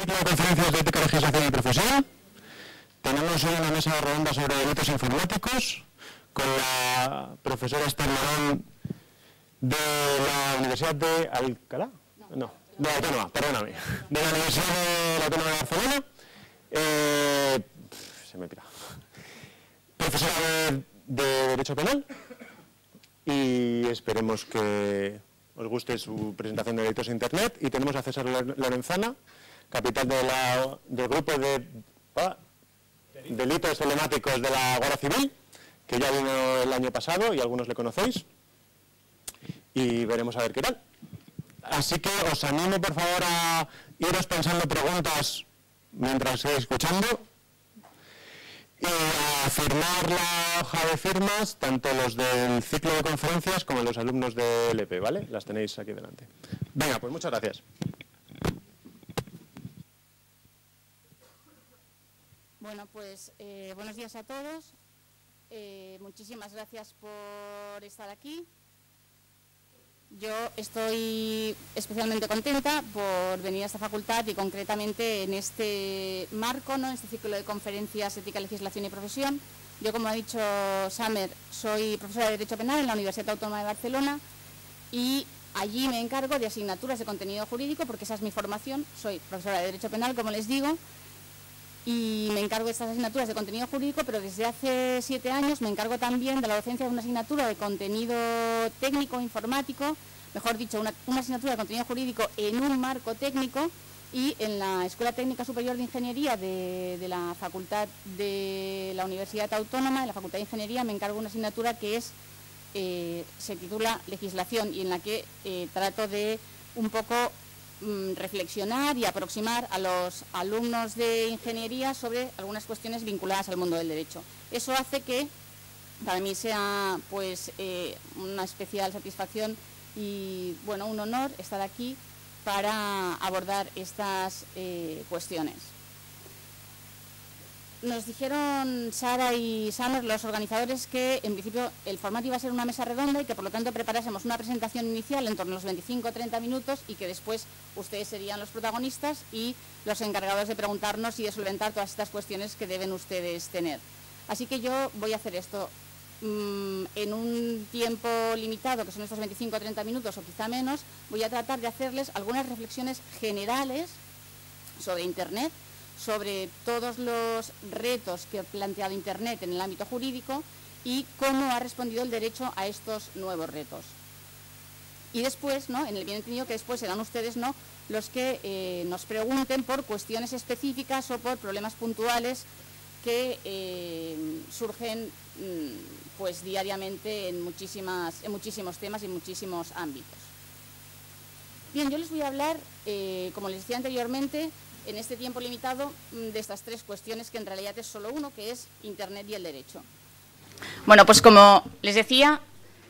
ciclo de conferencias de ética, legislación y profesión. Tenemos hoy una mesa redonda sobre delitos informáticos con la profesora Esther Morón de la Universidad de Alcalá. No, de la Autónoma, perdóname. De la Universidad de la Autónoma de Barcelona. Se me pira. Profesora de Derecho Penal. Y esperemos que os guste su presentación de delitos en Internet. Y tenemos a César Lorenzana, capitán del grupo de delitos telemáticos de la Guardia Civil, que ya vino el año pasado y algunos le conocéis. Y veremos a ver qué tal. Así que os animo, por favor, a iros pensando preguntas mientras estéis escuchando y a firmar la hoja de firmas, tanto los del ciclo de conferencias como los alumnos de LP, ¿vale? Las tenéis aquí delante. Venga, pues muchas gracias. Bueno, pues buenos días a todos. Muchísimas gracias por estar aquí. Yo estoy especialmente contenta por venir a esta facultad y concretamente en este marco, ¿no? En este ciclo de conferencias Ética, Legislación y Profesión. Yo, como ha dicho Samer, soy profesora de Derecho Penal en la Universidad Autónoma de Barcelona y allí me encargo de asignaturas de contenido jurídico porque esa es mi formación. Soy profesora de Derecho Penal, como les digo, y me encargo de estas asignaturas de contenido jurídico, pero desde hace 7 años me encargo también de la docencia de una asignatura de contenido técnico, informático, mejor dicho, una asignatura de contenido jurídico en un marco técnico, y en la Escuela Técnica Superior de Ingeniería de la Facultad de la Universidad Autónoma, de la Facultad de Ingeniería, me encargo de una asignatura que se titula Legislación y en la que trato de un poco reflexionar y aproximar a los alumnos de ingeniería sobre algunas cuestiones vinculadas al mundo del derecho. Eso hace que para mí sea pues una especial satisfacción y bueno, un honor estar aquí para abordar estas cuestiones. Nos dijeron Sara y Samer, los organizadores, que en principio el formato iba a ser una mesa redonda y que por lo tanto preparásemos una presentación inicial en torno a los 25 o 30 minutos y que después ustedes serían los protagonistas y los encargados de preguntarnos y de solventar todas estas cuestiones que deben ustedes tener. Así que yo voy a hacer esto en un tiempo limitado, que son estos 25 o 30 minutos o quizá menos. Voy a tratar de hacerles algunas reflexiones generales sobre Internet, sobre todos los retos que ha planteado Internet en el ámbito jurídico y cómo ha respondido el derecho a estos nuevos retos. Y después, ¿no?, en el bien entendido que después serán ustedes, ¿no?, los que nos pregunten por cuestiones específicas o por problemas puntuales que surgen pues diariamente en muchísimos temas y en muchísimos ámbitos. Bien, yo les voy a hablar, como les decía anteriormente, en este tiempo limitado, de estas 3 cuestiones, que en realidad es solo uno, que es Internet y el derecho. Bueno, pues como les decía,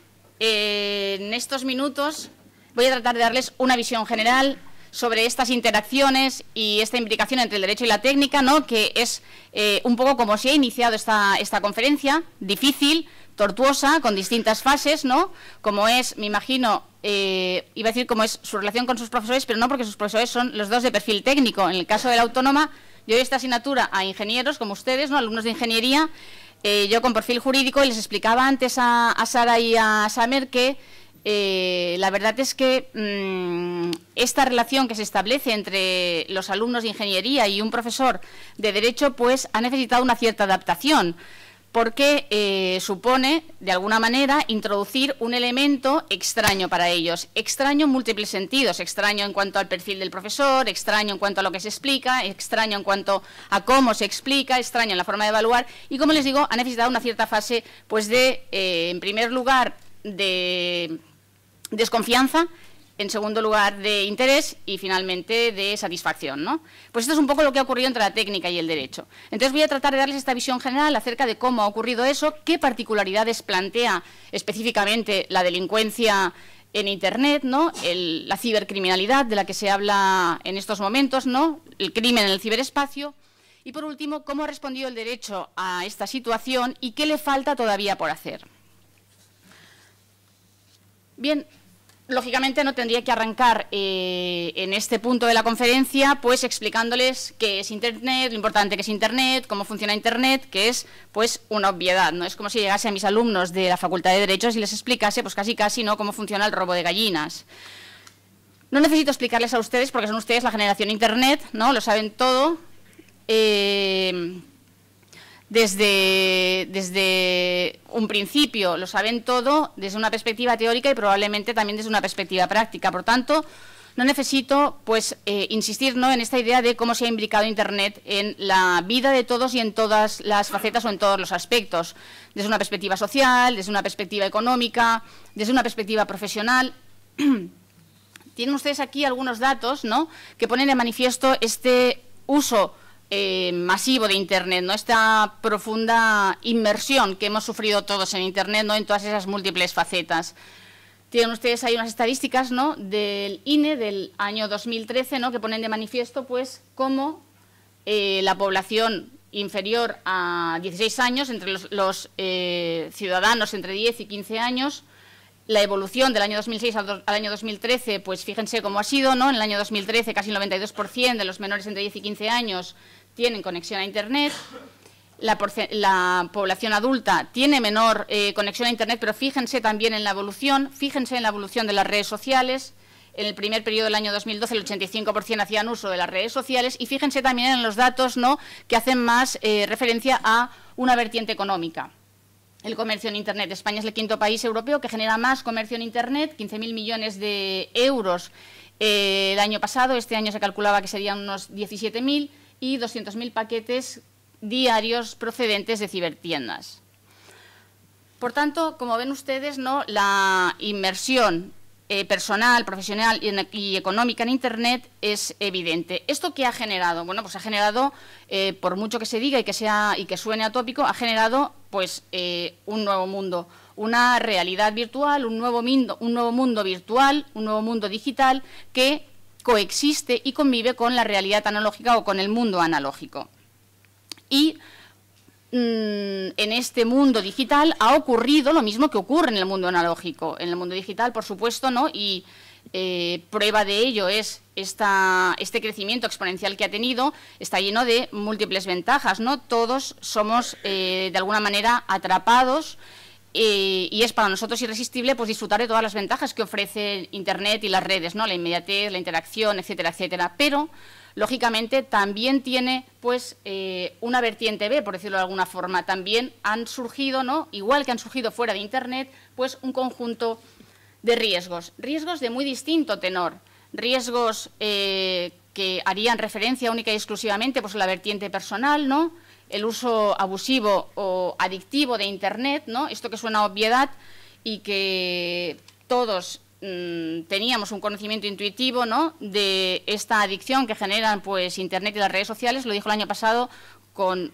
en estos minutos voy a tratar de darles una visión general sobre estas interacciones y esta implicación entre el derecho y la técnica, ¿no?, que es un poco como se ha iniciado esta conferencia, difícil, tortuosa, con distintas fases, ¿no?, como es, me imagino, iba a decir como es su relación con sus profesores, pero no, porque sus profesores son los dos de perfil técnico. En el caso de la Autónoma, yo doy esta asignatura a ingenieros como ustedes, ¿no?, alumnos de ingeniería, yo con perfil jurídico, y les explicaba antes a Sara y a Samer que la verdad es que esta relación que se establece entre los alumnos de ingeniería y un profesor de derecho pues ha necesitado una cierta adaptación, porque supone, de alguna manera, introducir un elemento extraño para ellos. Extraño en múltiples sentidos, extraño en cuanto al perfil del profesor, extraño en cuanto a lo que se explica, extraño en cuanto a cómo se explica, extraño en la forma de evaluar y, como les digo, ha necesitado una cierta fase pues de, en primer lugar, de desconfianza, en segundo lugar de interés y finalmente de satisfacción, ¿no? Pues esto es un poco lo que ha ocurrido entre la técnica y el derecho. Entonces voy a tratar de darles esta visión general acerca de cómo ha ocurrido eso, qué particularidades plantea específicamente la delincuencia en Internet, ¿no?, la cibercriminalidad de la que se habla en estos momentos, ¿no?, el crimen en el ciberespacio, y por último, cómo ha respondido el derecho a esta situación y qué le falta todavía por hacer. Bien, lógicamente no tendría que arrancar en este punto de la conferencia pues explicándoles qué es Internet, lo importante que es Internet, cómo funciona Internet, que es pues una obviedad, ¿no? Es como si llegase a mis alumnos de la Facultad de Derechos y les explicase pues casi ¿no? cómo funciona el robo de gallinas. No necesito explicarles a ustedes porque son ustedes la generación Internet, ¿no? Lo saben todo. Desde un principio lo saben todo, desde una perspectiva teórica y probablemente también desde una perspectiva práctica. Por tanto, no necesito pues, insistir ¿no? en esta idea de cómo se ha imbricado Internet en la vida de todos y en todas las facetas o en todos los aspectos, desde una perspectiva social, desde una perspectiva económica, desde una perspectiva profesional. Tienen ustedes aquí algunos datos, ¿no? que ponen de manifiesto este uso masivo de Internet, ¿no? Esta profunda inmersión que hemos sufrido todos en Internet, ¿no? en todas esas múltiples facetas. Tienen ustedes ahí unas estadísticas ¿no? del INE del año 2013 ¿no? que ponen de manifiesto pues, cómo la población inferior a 16 años, entre los ciudadanos entre 10 y 15 años, la evolución del año 2006 al año 2013, pues fíjense cómo ha sido, ¿no? En el año 2013 casi el 92% de los menores entre 10 y 15 años tienen conexión a Internet. La población adulta tiene menor conexión a Internet, pero fíjense también en la evolución, de las redes sociales. En el primer periodo del año 2012 el 85% hacían uso de las redes sociales y fíjense también en los datos ¿no? que hacen más referencia a una vertiente económica. El comercio en Internet. España es el quinto país europeo que genera más comercio en Internet, 15.000 millones de euros el año pasado. Este año se calculaba que serían unos 17.000 y 200.000 paquetes diarios procedentes de cibertiendas. Por tanto, como ven ustedes, ¿no? la inmersión personal, profesional y económica en Internet es evidente. ¿Esto qué ha generado? Bueno, pues ha generado, por mucho que se diga y que suene atópico, ha generado pues, un nuevo mundo, una realidad virtual, un nuevo mundo virtual, un nuevo mundo digital que coexiste y convive con la realidad analógica o con el mundo analógico. Y en este mundo digital ha ocurrido lo mismo que ocurre en el mundo analógico. En el mundo digital, por supuesto, ¿no? Y prueba de ello es este crecimiento exponencial que ha tenido, está lleno de múltiples ventajas, ¿no? Todos somos, de alguna manera, atrapados y es para nosotros irresistible pues, disfrutar de todas las ventajas que ofrece Internet y las redes, ¿no? La inmediatez, la interacción, etcétera, etcétera. Pero lógicamente, también tiene pues, una vertiente B, por decirlo de alguna forma. También han surgido, ¿no? igual que han surgido fuera de Internet, pues, un conjunto de riesgos. Riesgos de muy distinto tenor. Riesgos que harían referencia única y exclusivamente pues, a la vertiente personal, ¿no? El uso abusivo o adictivo de Internet, ¿no? Esto que suena a obviedad y que todos teníamos un conocimiento intuitivo ¿no? de esta adicción que generan pues, Internet y las redes sociales, lo dijo el año pasado con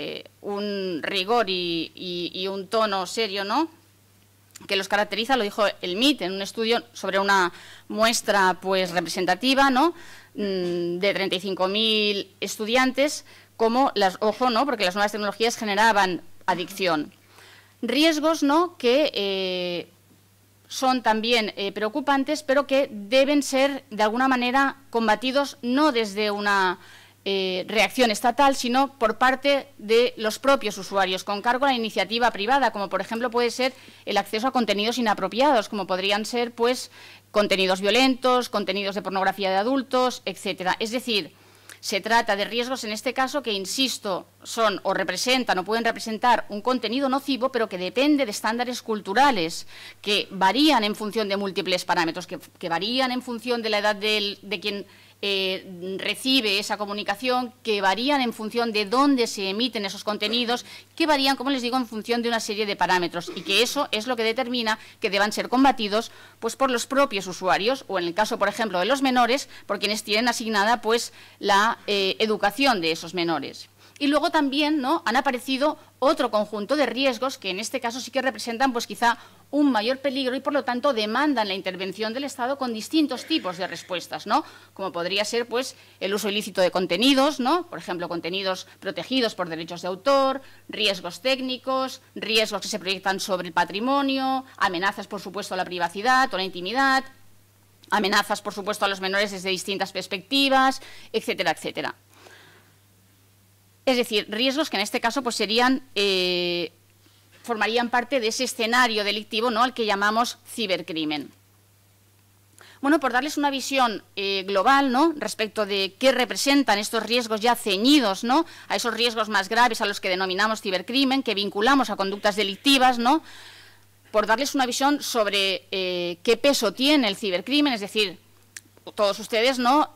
un rigor y un tono serio ¿no? que los caracteriza, lo dijo el MIT en un estudio sobre una muestra pues, representativa ¿no? de 35.000 estudiantes, como ojo, ¿no? porque las nuevas tecnologías generaban adicción. Riesgos ¿no? que son también preocupantes, pero que deben ser, de alguna manera, combatidos no desde una reacción estatal, sino por parte de los propios usuarios, con cargo a la iniciativa privada, como por ejemplo puede ser el acceso a contenidos inapropiados, como podrían ser pues, contenidos violentos, contenidos de pornografía de adultos, etcétera. Es decir, se trata de riesgos, en este caso, que, insisto, son o representan o pueden representar un contenido nocivo, pero que depende de estándares culturales que varían en función de múltiples parámetros, que varían en función de la edad de quien recibe esa comunicación, que varían en función de dónde se emiten esos contenidos, que varían, como les digo, en función de una serie de parámetros y que eso es lo que determina que deban ser combatidos pues, por los propios usuarios o, en el caso, por ejemplo, de los menores, por quienes tienen asignada pues, la educación de esos menores. Y luego también ¿no? han aparecido otro conjunto de riesgos que en este caso sí que representan pues, quizá un mayor peligro y, por lo tanto, demandan la intervención del Estado con distintos tipos de respuestas, ¿no? Como podría ser pues, el uso ilícito de contenidos, ¿no? Por ejemplo, contenidos protegidos por derechos de autor, riesgos técnicos, riesgos que se proyectan sobre el patrimonio, amenazas, por supuesto, a la privacidad o la intimidad, amenazas, por supuesto, a los menores desde distintas perspectivas, etcétera, etcétera. Es decir, riesgos que en este caso pues formarían parte de ese escenario delictivo, ¿no?, al que llamamos cibercrimen. Bueno, por darles una visión global, ¿no?, respecto de qué representan estos riesgos ya ceñidos, ¿no?, a esos riesgos más graves a los que denominamos cibercrimen, que vinculamos a conductas delictivas, ¿no?, por darles una visión sobre qué peso tiene el cibercrimen, es decir, todos ustedes, ¿no?,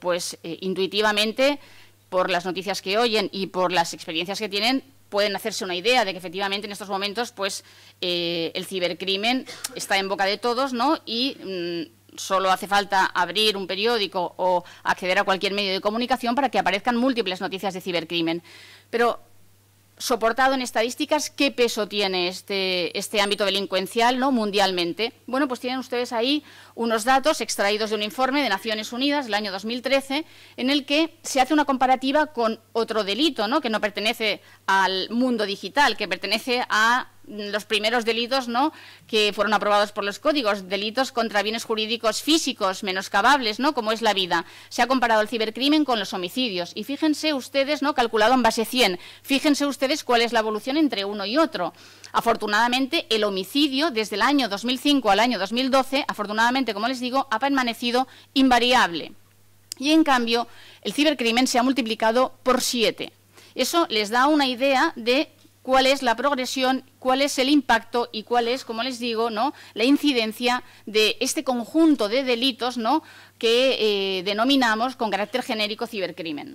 intuitivamente, por las noticias que oyen y por las experiencias que tienen, pueden hacerse una idea de que efectivamente en estos momentos pues, el cibercrimen está en boca de todos, ¿no?, y solo hace falta abrir un periódico o acceder a cualquier medio de comunicación para que aparezcan múltiples noticias de cibercrimen. Pero, soportado en estadísticas, ¿qué peso tiene este ámbito delincuencial, ¿no?, mundialmente? Bueno, pues tienen ustedes ahí unos datos extraídos de un informe de Naciones Unidas del año 2013, en el que se hace una comparativa con otro delito, ¿no?, que no pertenece al mundo digital, que pertenece a los primeros delitos, ¿no?, que fueron aprobados por los códigos, delitos contra bienes jurídicos físicos menoscabables, ¿no?, como es la vida. Se ha comparado el cibercrimen con los homicidios y fíjense ustedes, ¿no?, calculado en base 100, fíjense ustedes cuál es la evolución entre uno y otro. Afortunadamente, el homicidio desde el año 2005 al año 2012, afortunadamente, como les digo, ha permanecido invariable. Y en cambio, el cibercrimen se ha multiplicado por 7. Eso les da una idea de cuál es la progresión, cuál es el impacto y cuál es, como les digo, ¿no?, la incidencia de este conjunto de delitos, ¿no?, que denominamos con carácter genérico cibercrimen.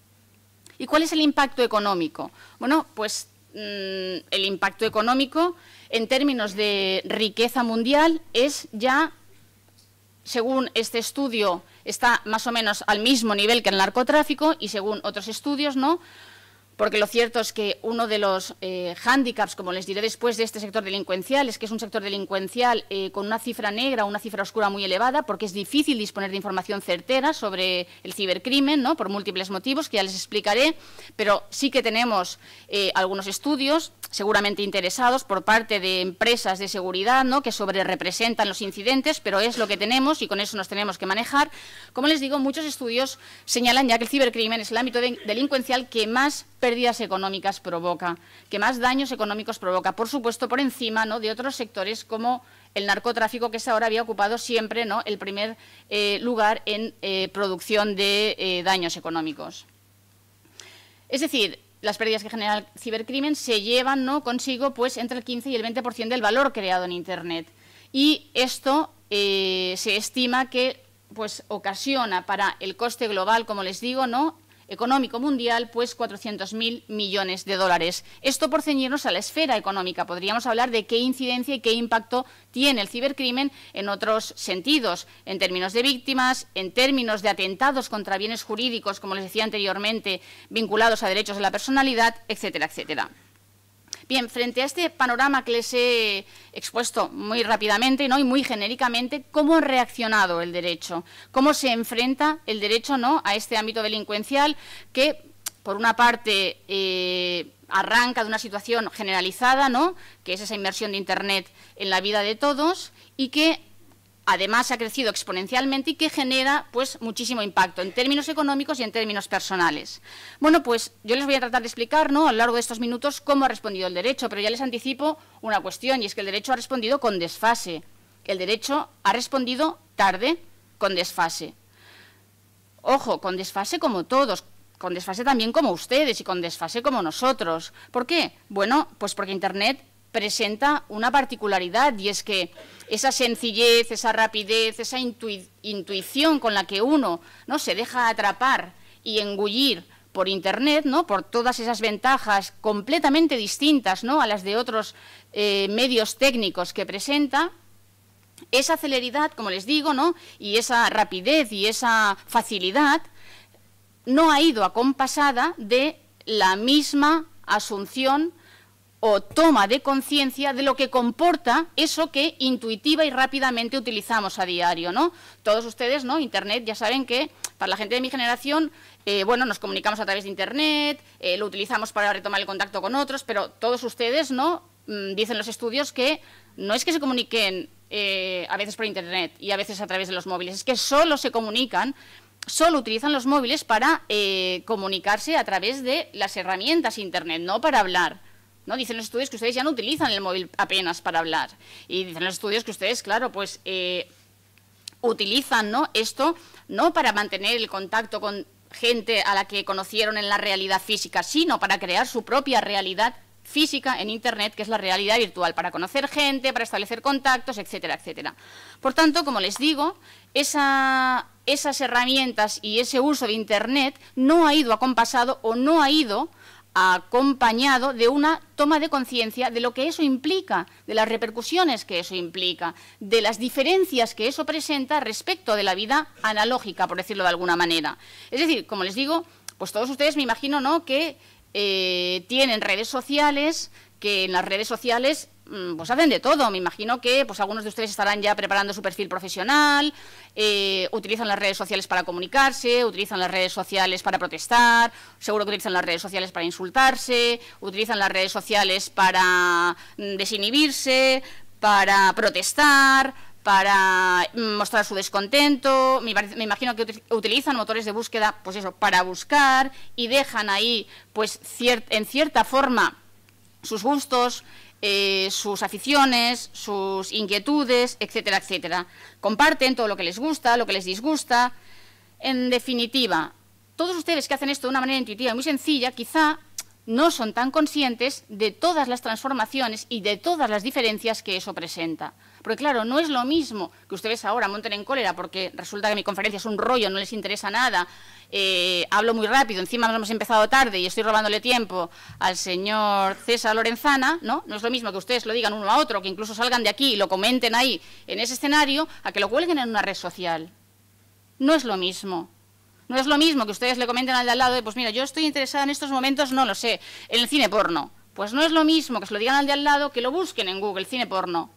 ¿Y cuál es el impacto económico? Bueno, pues el impacto económico en términos de riqueza mundial es ya, según este estudio, está más o menos al mismo nivel que el narcotráfico y según otros estudios, ¿no?, porque lo cierto es que uno de los hándicaps, como les diré después, de este sector delincuencial es que es un sector delincuencial con una cifra negra, una cifra oscura muy elevada, porque es difícil disponer de información certera sobre el cibercrimen, ¿no?, por múltiples motivos que ya les explicaré, pero sí que tenemos algunos estudios seguramente interesados por parte de empresas de seguridad, ¿no?, que sobrerepresentan los incidentes, pero es lo que tenemos y con eso nos tenemos que manejar. Como les digo, muchos estudios señalan ya que el cibercrimen es el ámbito delincuencial que más pérdidas económicas provoca, que más daños económicos provoca, por supuesto por encima, ¿no?, de otros sectores como el narcotráfico, que hasta ahora había ocupado siempre, ¿no?, el primer lugar en producción de daños económicos. Es decir, las pérdidas que genera el cibercrimen se llevan, ¿no?, consigo pues, entre el 15 y el 20% del valor creado en Internet. Y esto se estima que pues, ocasiona para el coste global, como les digo, ¿no?, económico mundial, pues 400.000 millones de dólares. Esto por ceñirnos a la esfera económica. Podríamos hablar de qué incidencia y qué impacto tiene el cibercrimen en otros sentidos, en términos de víctimas, en términos de atentados contra bienes jurídicos, como les decía anteriormente, vinculados a derechos de la personalidad, etcétera, etcétera. Bien, frente a este panorama que les he expuesto muy rápidamente, ¿no?, y muy genéricamente, ¿cómo ha reaccionado el derecho? ¿Cómo se enfrenta el derecho, ¿no?, a este ámbito delincuencial que, por una parte, arranca de una situación generalizada, ¿no?, que es esa inmersión de Internet en la vida de todos y que además ha crecido exponencialmente y que genera pues, muchísimo impacto en términos económicos y en términos personales? Bueno, pues yo les voy a tratar de explicar, ¿no?, a lo largo de estos minutos cómo ha respondido el derecho, pero ya les anticipo una cuestión, y es que el derecho ha respondido con desfase. El derecho ha respondido tarde, con desfase. Ojo, con desfase como todos, con desfase también como ustedes y con desfase como nosotros. ¿Por qué? Bueno, pues porque Internet presenta una particularidad, y es que esa sencillez, esa rapidez, esa intuición con la que uno, ¿no?, se deja atrapar y engullir por Internet, ¿no?, por todas esas ventajas completamente distintas, ¿no?, a las de otros medios técnicos que presenta, esa celeridad, como les digo, ¿no?, y esa rapidez y esa facilidad no ha ido acompasada de la misma asunción o toma de conciencia de lo que comporta eso que intuitiva y rápidamente utilizamos a diario, ¿no? Todos ustedes, ¿no?, Internet, ya saben que para la gente de mi generación, bueno, nos comunicamos a través de Internet, lo utilizamos para retomar el contacto con otros, pero todos ustedes, ¿no?, dicen los estudios que no es que se comuniquen a veces por Internet y a veces a través de los móviles, es que solo se comunican, solo utilizan los móviles para comunicarse a través de las herramientas Internet, no para hablar. ¿No? Dicen los estudios que ustedes ya no utilizan el móvil apenas para hablar. Y dicen los estudios que ustedes, claro, pues utilizan, ¿no?, esto no para mantener el contacto con gente a la que conocieron en la realidad física, sino para crear su propia realidad física en Internet, que es la realidad virtual, para conocer gente, para establecer contactos, etcétera, etcétera. Por tanto, como les digo, esas herramientas y ese uso de Internet no ha ido acompasado o no ha ido acompañado de una toma de conciencia de lo que eso implica, de las repercusiones que eso implica, de las diferencias que eso presenta respecto de la vida analógica, por decirlo de alguna manera. Es decir, como les digo, pues todos ustedes me imagino, ¿no?, que tienen redes sociales, que en las redes sociales pues hacen de todo. Me imagino que pues algunos de ustedes estarán ya preparando su perfil profesional, utilizan las redes sociales para comunicarse, utilizan las redes sociales para protestar, seguro que utilizan las redes sociales para insultarse, utilizan las redes sociales para desinhibirse, para protestar, para mostrar su descontento. Me imagino que utilizan motores de búsqueda, pues eso, para buscar, y dejan ahí, pues en cierta forma, sus gustos, sus aficiones, sus inquietudes, etcétera, etcétera. Comparten todo lo que les gusta, lo que les disgusta. En definitiva, todos ustedes que hacen esto de una manera intuitiva y muy sencilla, quizá no son tan conscientes de todas las transformaciones y de todas las diferencias que eso presenta. Porque claro, no es lo mismo que ustedes ahora monten en cólera porque resulta que mi conferencia es un rollo, no les interesa nada, hablo muy rápido, encima hemos empezado tarde y estoy robándole tiempo al señor César Lorenzana, ¿no? No es lo mismo que ustedes lo digan uno a otro, que incluso salgan de aquí y lo comenten ahí en ese escenario, a que lo cuelguen en una red social. No es lo mismo. No es lo mismo que ustedes le comenten al de al lado, pues mira, yo estoy interesada en estos momentos, no lo sé, en el cine porno. Pues no es lo mismo que se lo digan al de al lado que lo busquen en Google, cine porno.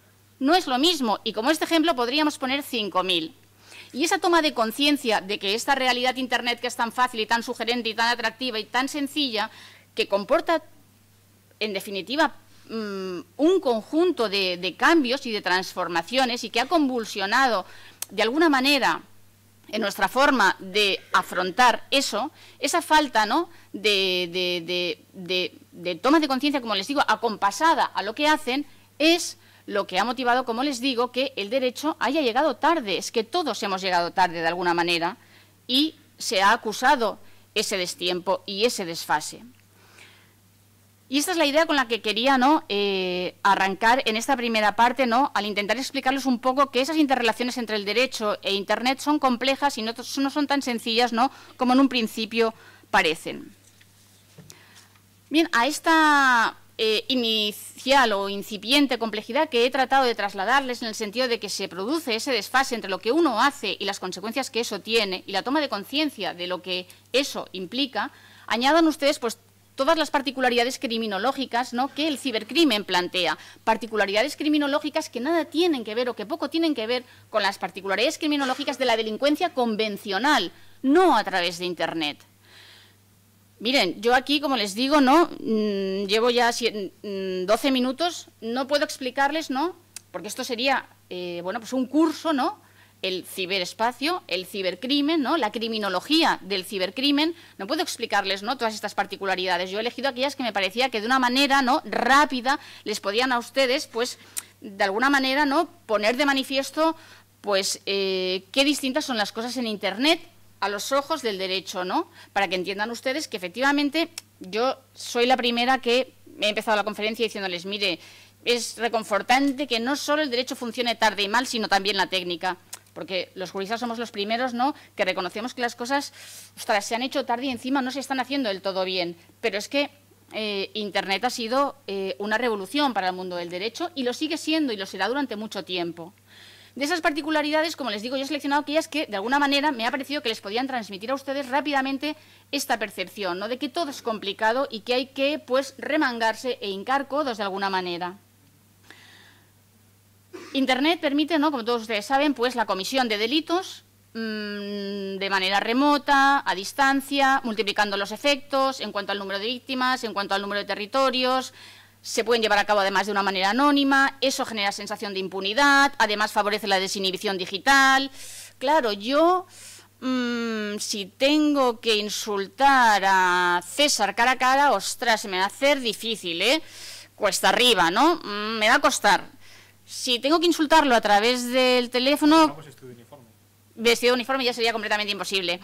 No es lo mismo, y como este ejemplo podríamos poner 5.000. Y esa toma de conciencia de que esta realidad Internet, que es tan fácil y tan sugerente y tan atractiva y tan sencilla, que comporta, en definitiva, un conjunto de cambios y de transformaciones y que ha convulsionado de alguna manera en nuestra forma de afrontar eso, esa falta, ¿no?, de toma de conciencia, como les digo, acompasada a lo que hacen, es lo que ha motivado, como les digo, que el derecho haya llegado tarde. Es que todos hemos llegado tarde de alguna manera y se ha acusado ese destiempo y ese desfase. Y esta es la idea con la que quería, ¿no?, arrancar en esta primera parte, ¿no?, al intentar explicarles un poco que esas interrelaciones entre el derecho e Internet son complejas y no son tan sencillas, ¿no?, como en un principio parecen. Bien, a esta inicial o incipiente complejidad que he tratado de trasladarles en el sentido de que se produce ese desfase entre lo que uno hace y las consecuencias que eso tiene y la toma de conciencia de lo que eso implica, añadan ustedes pues todas las particularidades criminológicas, ¿no?, que el cibercrimen plantea, particularidades criminológicas que nada tienen que ver o que poco tienen que ver con las particularidades criminológicas de la delincuencia convencional, no a través de Internet. Miren, yo aquí, como les digo, ¿no?, llevo ya 12 minutos, no puedo explicarles, ¿no?, porque esto sería, bueno, pues un curso, ¿no?, el ciberespacio, el cibercrimen, ¿no?, la criminología del cibercrimen. No puedo explicarles, ¿no?, todas estas particularidades. Yo he elegido aquellas que me parecía que de una manera, ¿no?, rápida les podían a ustedes, pues, de alguna manera, ¿no?, poner de manifiesto, pues, qué distintas son las cosas en Internet a los ojos del derecho, ¿no?, para que entiendan ustedes que efectivamente yo soy la primera que he empezado la conferencia diciéndoles, mire, es reconfortante que no solo el derecho funcione tarde y mal, sino también la técnica. Porque los juristas somos los primeros, ¿no?, que reconocemos que las cosas, ostras, se han hecho tarde y encima no se están haciendo del todo bien. Pero es que Internet ha sido una revolución para el mundo del derecho y lo sigue siendo y lo será durante mucho tiempo. De esas particularidades, como les digo, yo he seleccionado aquellas que, de alguna manera, me ha parecido que les podían transmitir a ustedes rápidamente esta percepción, ¿no?, de que todo es complicado y que hay que, pues, remangarse e hincar codos de alguna manera. Internet permite, ¿no?, como todos ustedes saben, pues la comisión de delitos de manera remota, a distancia, multiplicando los efectos en cuanto al número de víctimas, en cuanto al número de territorios, se pueden llevar a cabo además de una manera anónima, eso genera sensación de impunidad, además favorece la desinhibición digital. Claro, yo, si tengo que insultar a César cara a cara, ostras, se me va a hacer difícil, ¿eh? Cuesta arriba, ¿no? Me va a costar. Si tengo que insultarlo a través del teléfono, vestido de uniforme ya sería completamente imposible.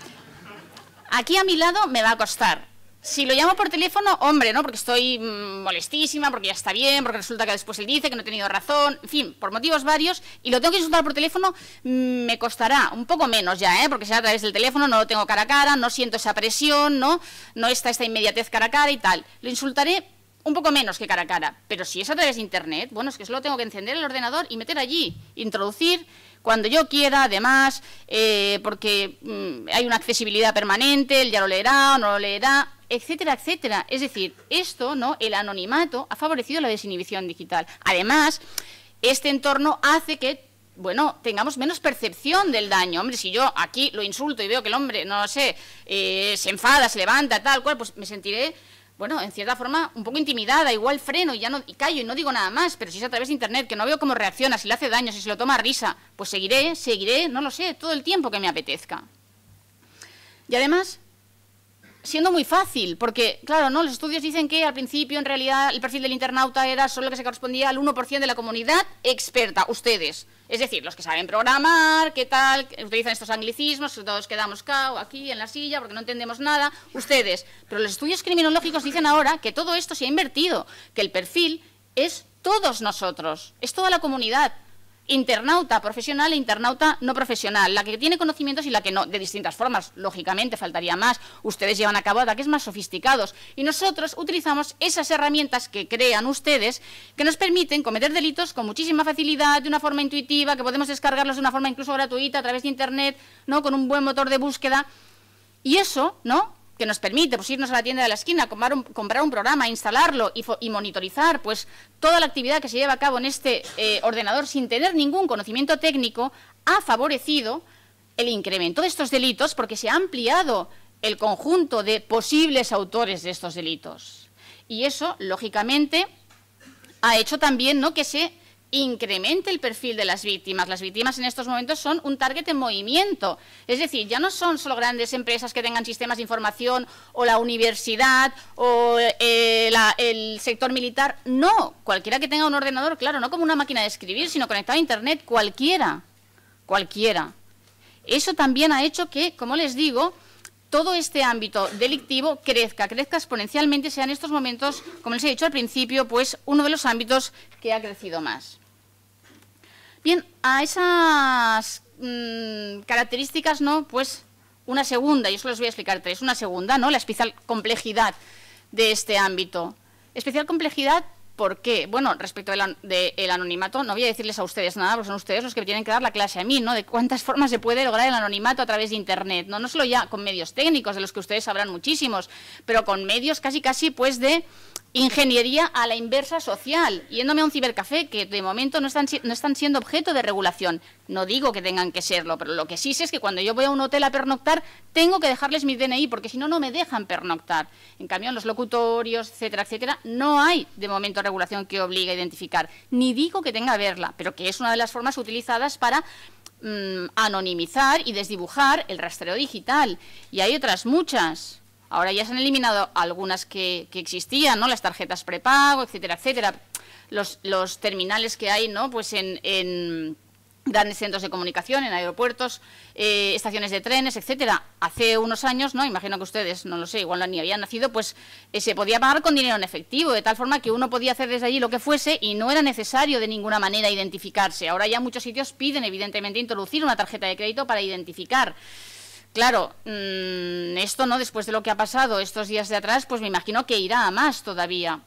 Aquí a mi lado me va a costar. Si lo llamo por teléfono, hombre, ¿no? Porque estoy molestísima, porque ya está bien, porque resulta que después él dice que no he tenido razón, en fin, por motivos varios, y lo tengo que insultar por teléfono, me costará un poco menos ya, ¿eh? Porque será a través del teléfono, no lo tengo cara a cara, no siento esa presión, ¿no? No está esta inmediatez cara a cara y tal. Lo insultaré un poco menos que cara a cara, pero si es a través de Internet, bueno, es que solo tengo que encender el ordenador y meter allí, introducir cuando yo quiera, además, porque hay una accesibilidad permanente, él ya lo leerá o no lo leerá, etcétera, etcétera. Es decir, esto, ¿no? El anonimato ha favorecido la desinhibición digital. Además, este entorno hace que, bueno, tengamos menos percepción del daño. Hombre, si yo aquí lo insulto y veo que el hombre, no lo sé, se enfada, se levanta, tal cual, pues me sentiré, bueno, en cierta forma, un poco intimidada, igual freno y ya no, y callo y no digo nada más, pero si es a través de Internet, que no veo cómo reacciona, si le hace daño, si se lo toma a risa, pues seguiré, no lo sé, todo el tiempo que me apetezca. Y además, siendo muy fácil, porque, claro, ¿no? Los estudios dicen que al principio, en realidad, el perfil del internauta era solo que se correspondía al 1% de la comunidad experta, ustedes. Es decir, los que saben programar, qué tal, que utilizan estos anglicismos, que todos quedamos cao aquí en la silla porque no entendemos nada, ustedes. Pero los estudios criminológicos dicen ahora que todo esto se ha invertido, que el perfil es todos nosotros, es toda la comunidad. Internauta profesional e internauta no profesional, la que tiene conocimientos y la que no, de distintas formas, lógicamente, faltaría más. Ustedes llevan a cabo ataques más sofisticados y nosotros utilizamos esas herramientas que crean ustedes que nos permiten cometer delitos con muchísima facilidad, de una forma intuitiva, que podemos descargarlos de una forma incluso gratuita a través de Internet, ¿no? Con un buen motor de búsqueda. Y eso, ¿no?, que nos permite pues, irnos a la tienda de la esquina, comprar un programa, instalarlo y monitorizar pues, toda la actividad que se lleva a cabo en este ordenador sin tener ningún conocimiento técnico, ha favorecido el incremento de estos delitos porque se ha ampliado el conjunto de posibles autores de estos delitos. Y eso, lógicamente, ha hecho también, ¿no?, que se incremente el perfil de las víctimas. Las víctimas en estos momentos son un target en movimiento. Es decir, ya no son solo grandes empresas que tengan sistemas de información o la universidad o el sector militar. No, cualquiera que tenga un ordenador, claro, no como una máquina de escribir, sino conectado a Internet, cualquiera. Eso también ha hecho que, como les digo, todo este ámbito delictivo crezca exponencialmente, sea en estos momentos, como les he dicho al principio, pues uno de los ámbitos que ha crecido más. Bien, a esas características, ¿no?, pues una segunda, y eso les voy a explicar tres, una segunda, ¿no?, la especial complejidad de este ámbito. Especial complejidad, ¿por qué? Bueno, respecto del anonimato, no voy a decirles a ustedes nada, porque son ustedes los que tienen que dar la clase a mí, ¿no?, de cuántas formas se puede lograr el anonimato a través de Internet, no solo ya con medios técnicos, de los que ustedes sabrán muchísimos, pero con medios casi pues de ingeniería a la inversa social, yéndome a un cibercafé que de momento no están siendo objeto de regulación. No digo que tengan que serlo, pero lo que sí sé es que cuando yo voy a un hotel a pernoctar, tengo que dejarles mi DNI, porque si no, no me dejan pernoctar. En cambio, en los locutorios, etcétera, etcétera, no hay de momento regulación que obligue a identificar. Ni digo que tenga que verla, pero que es una de las formas utilizadas para anonimizar y desdibujar el rastreo digital. Y hay otras muchas. Ahora ya se han eliminado algunas que existían, ¿no?, las tarjetas prepago, etcétera, etcétera. Los terminales que hay, ¿no?, pues en grandes centros de comunicación, en aeropuertos, estaciones de trenes, etcétera. Hace unos años, ¿no?, imagino que ustedes, no lo sé, igual ni habían nacido, pues se podía pagar con dinero en efectivo, de tal forma que uno podía hacer desde allí lo que fuese y no era necesario de ninguna manera identificarse. Ahora ya muchos sitios piden, evidentemente, introducir una tarjeta de crédito para identificar. Claro, esto, ¿no?, después de lo que ha pasado estos días de atrás, pues me imagino que irá a más todavía.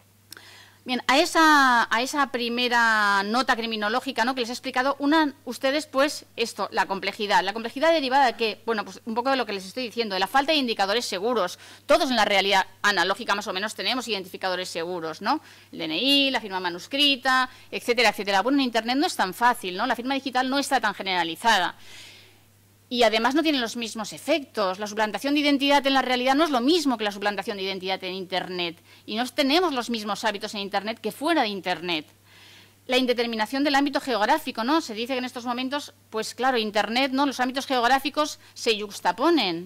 Bien, a esa primera nota criminológica, ¿no?, que les he explicado, ustedes, pues, esto, la complejidad. La complejidad derivada de que, bueno, pues un poco de lo que les estoy diciendo, de la falta de indicadores seguros. Todos en la realidad analógica, más o menos, tenemos identificadores seguros, ¿no? El DNI, la firma manuscrita, etcétera, etcétera. Bueno, en Internet no es tan fácil, ¿no? La firma digital no está tan generalizada. y además no tienen los mismos efectos. La suplantación de identidad en la realidad no es lo mismo que la suplantación de identidad en Internet. Y no tenemos los mismos hábitos en Internet que fuera de Internet. La indeterminación del ámbito geográfico, ¿no? Se dice que en estos momentos, pues claro, Internet, ¿no? Los ámbitos geográficos se yuxtaponen.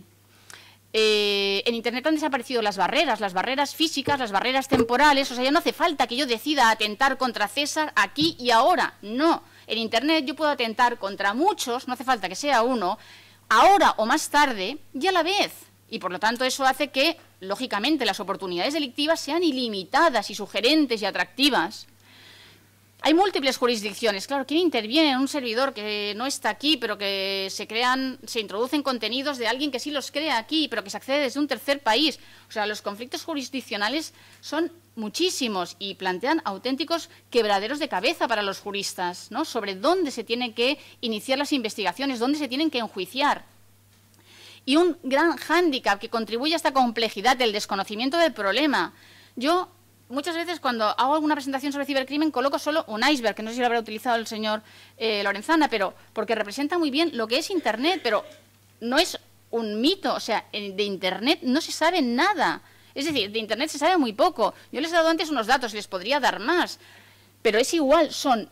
En Internet han desaparecido las barreras físicas, las barreras temporales. O sea, ya no hace falta que yo decida atentar contra César aquí y ahora. No. En Internet yo puedo atentar contra muchos, no hace falta que sea uno, ahora o más tarde y a la vez. Y por lo tanto eso hace que, lógicamente, las oportunidades delictivas sean ilimitadas y sugerentes y atractivas. Hay múltiples jurisdicciones. Claro, ¿quién interviene en un servidor que no está aquí, pero que se introducen contenidos de alguien que sí los crea aquí, pero que se accede desde un tercer país? O sea, los conflictos jurisdiccionales son muchísimos y plantean auténticos quebraderos de cabeza para los juristas, ¿no? Sobre dónde se tienen que iniciar las investigaciones, dónde se tienen que enjuiciar. Y un gran hándicap que contribuye a esta complejidad del desconocimiento del problema. Yo muchas veces cuando hago alguna presentación sobre cibercrimen coloco solo un iceberg, que no sé si lo habrá utilizado el señor Lorenzana, pero porque representa muy bien lo que es Internet, pero no es un mito. O sea, de Internet no se sabe nada. Es decir, de Internet se sabe muy poco. Yo les he dado antes unos datos y les podría dar más. Pero es igual, son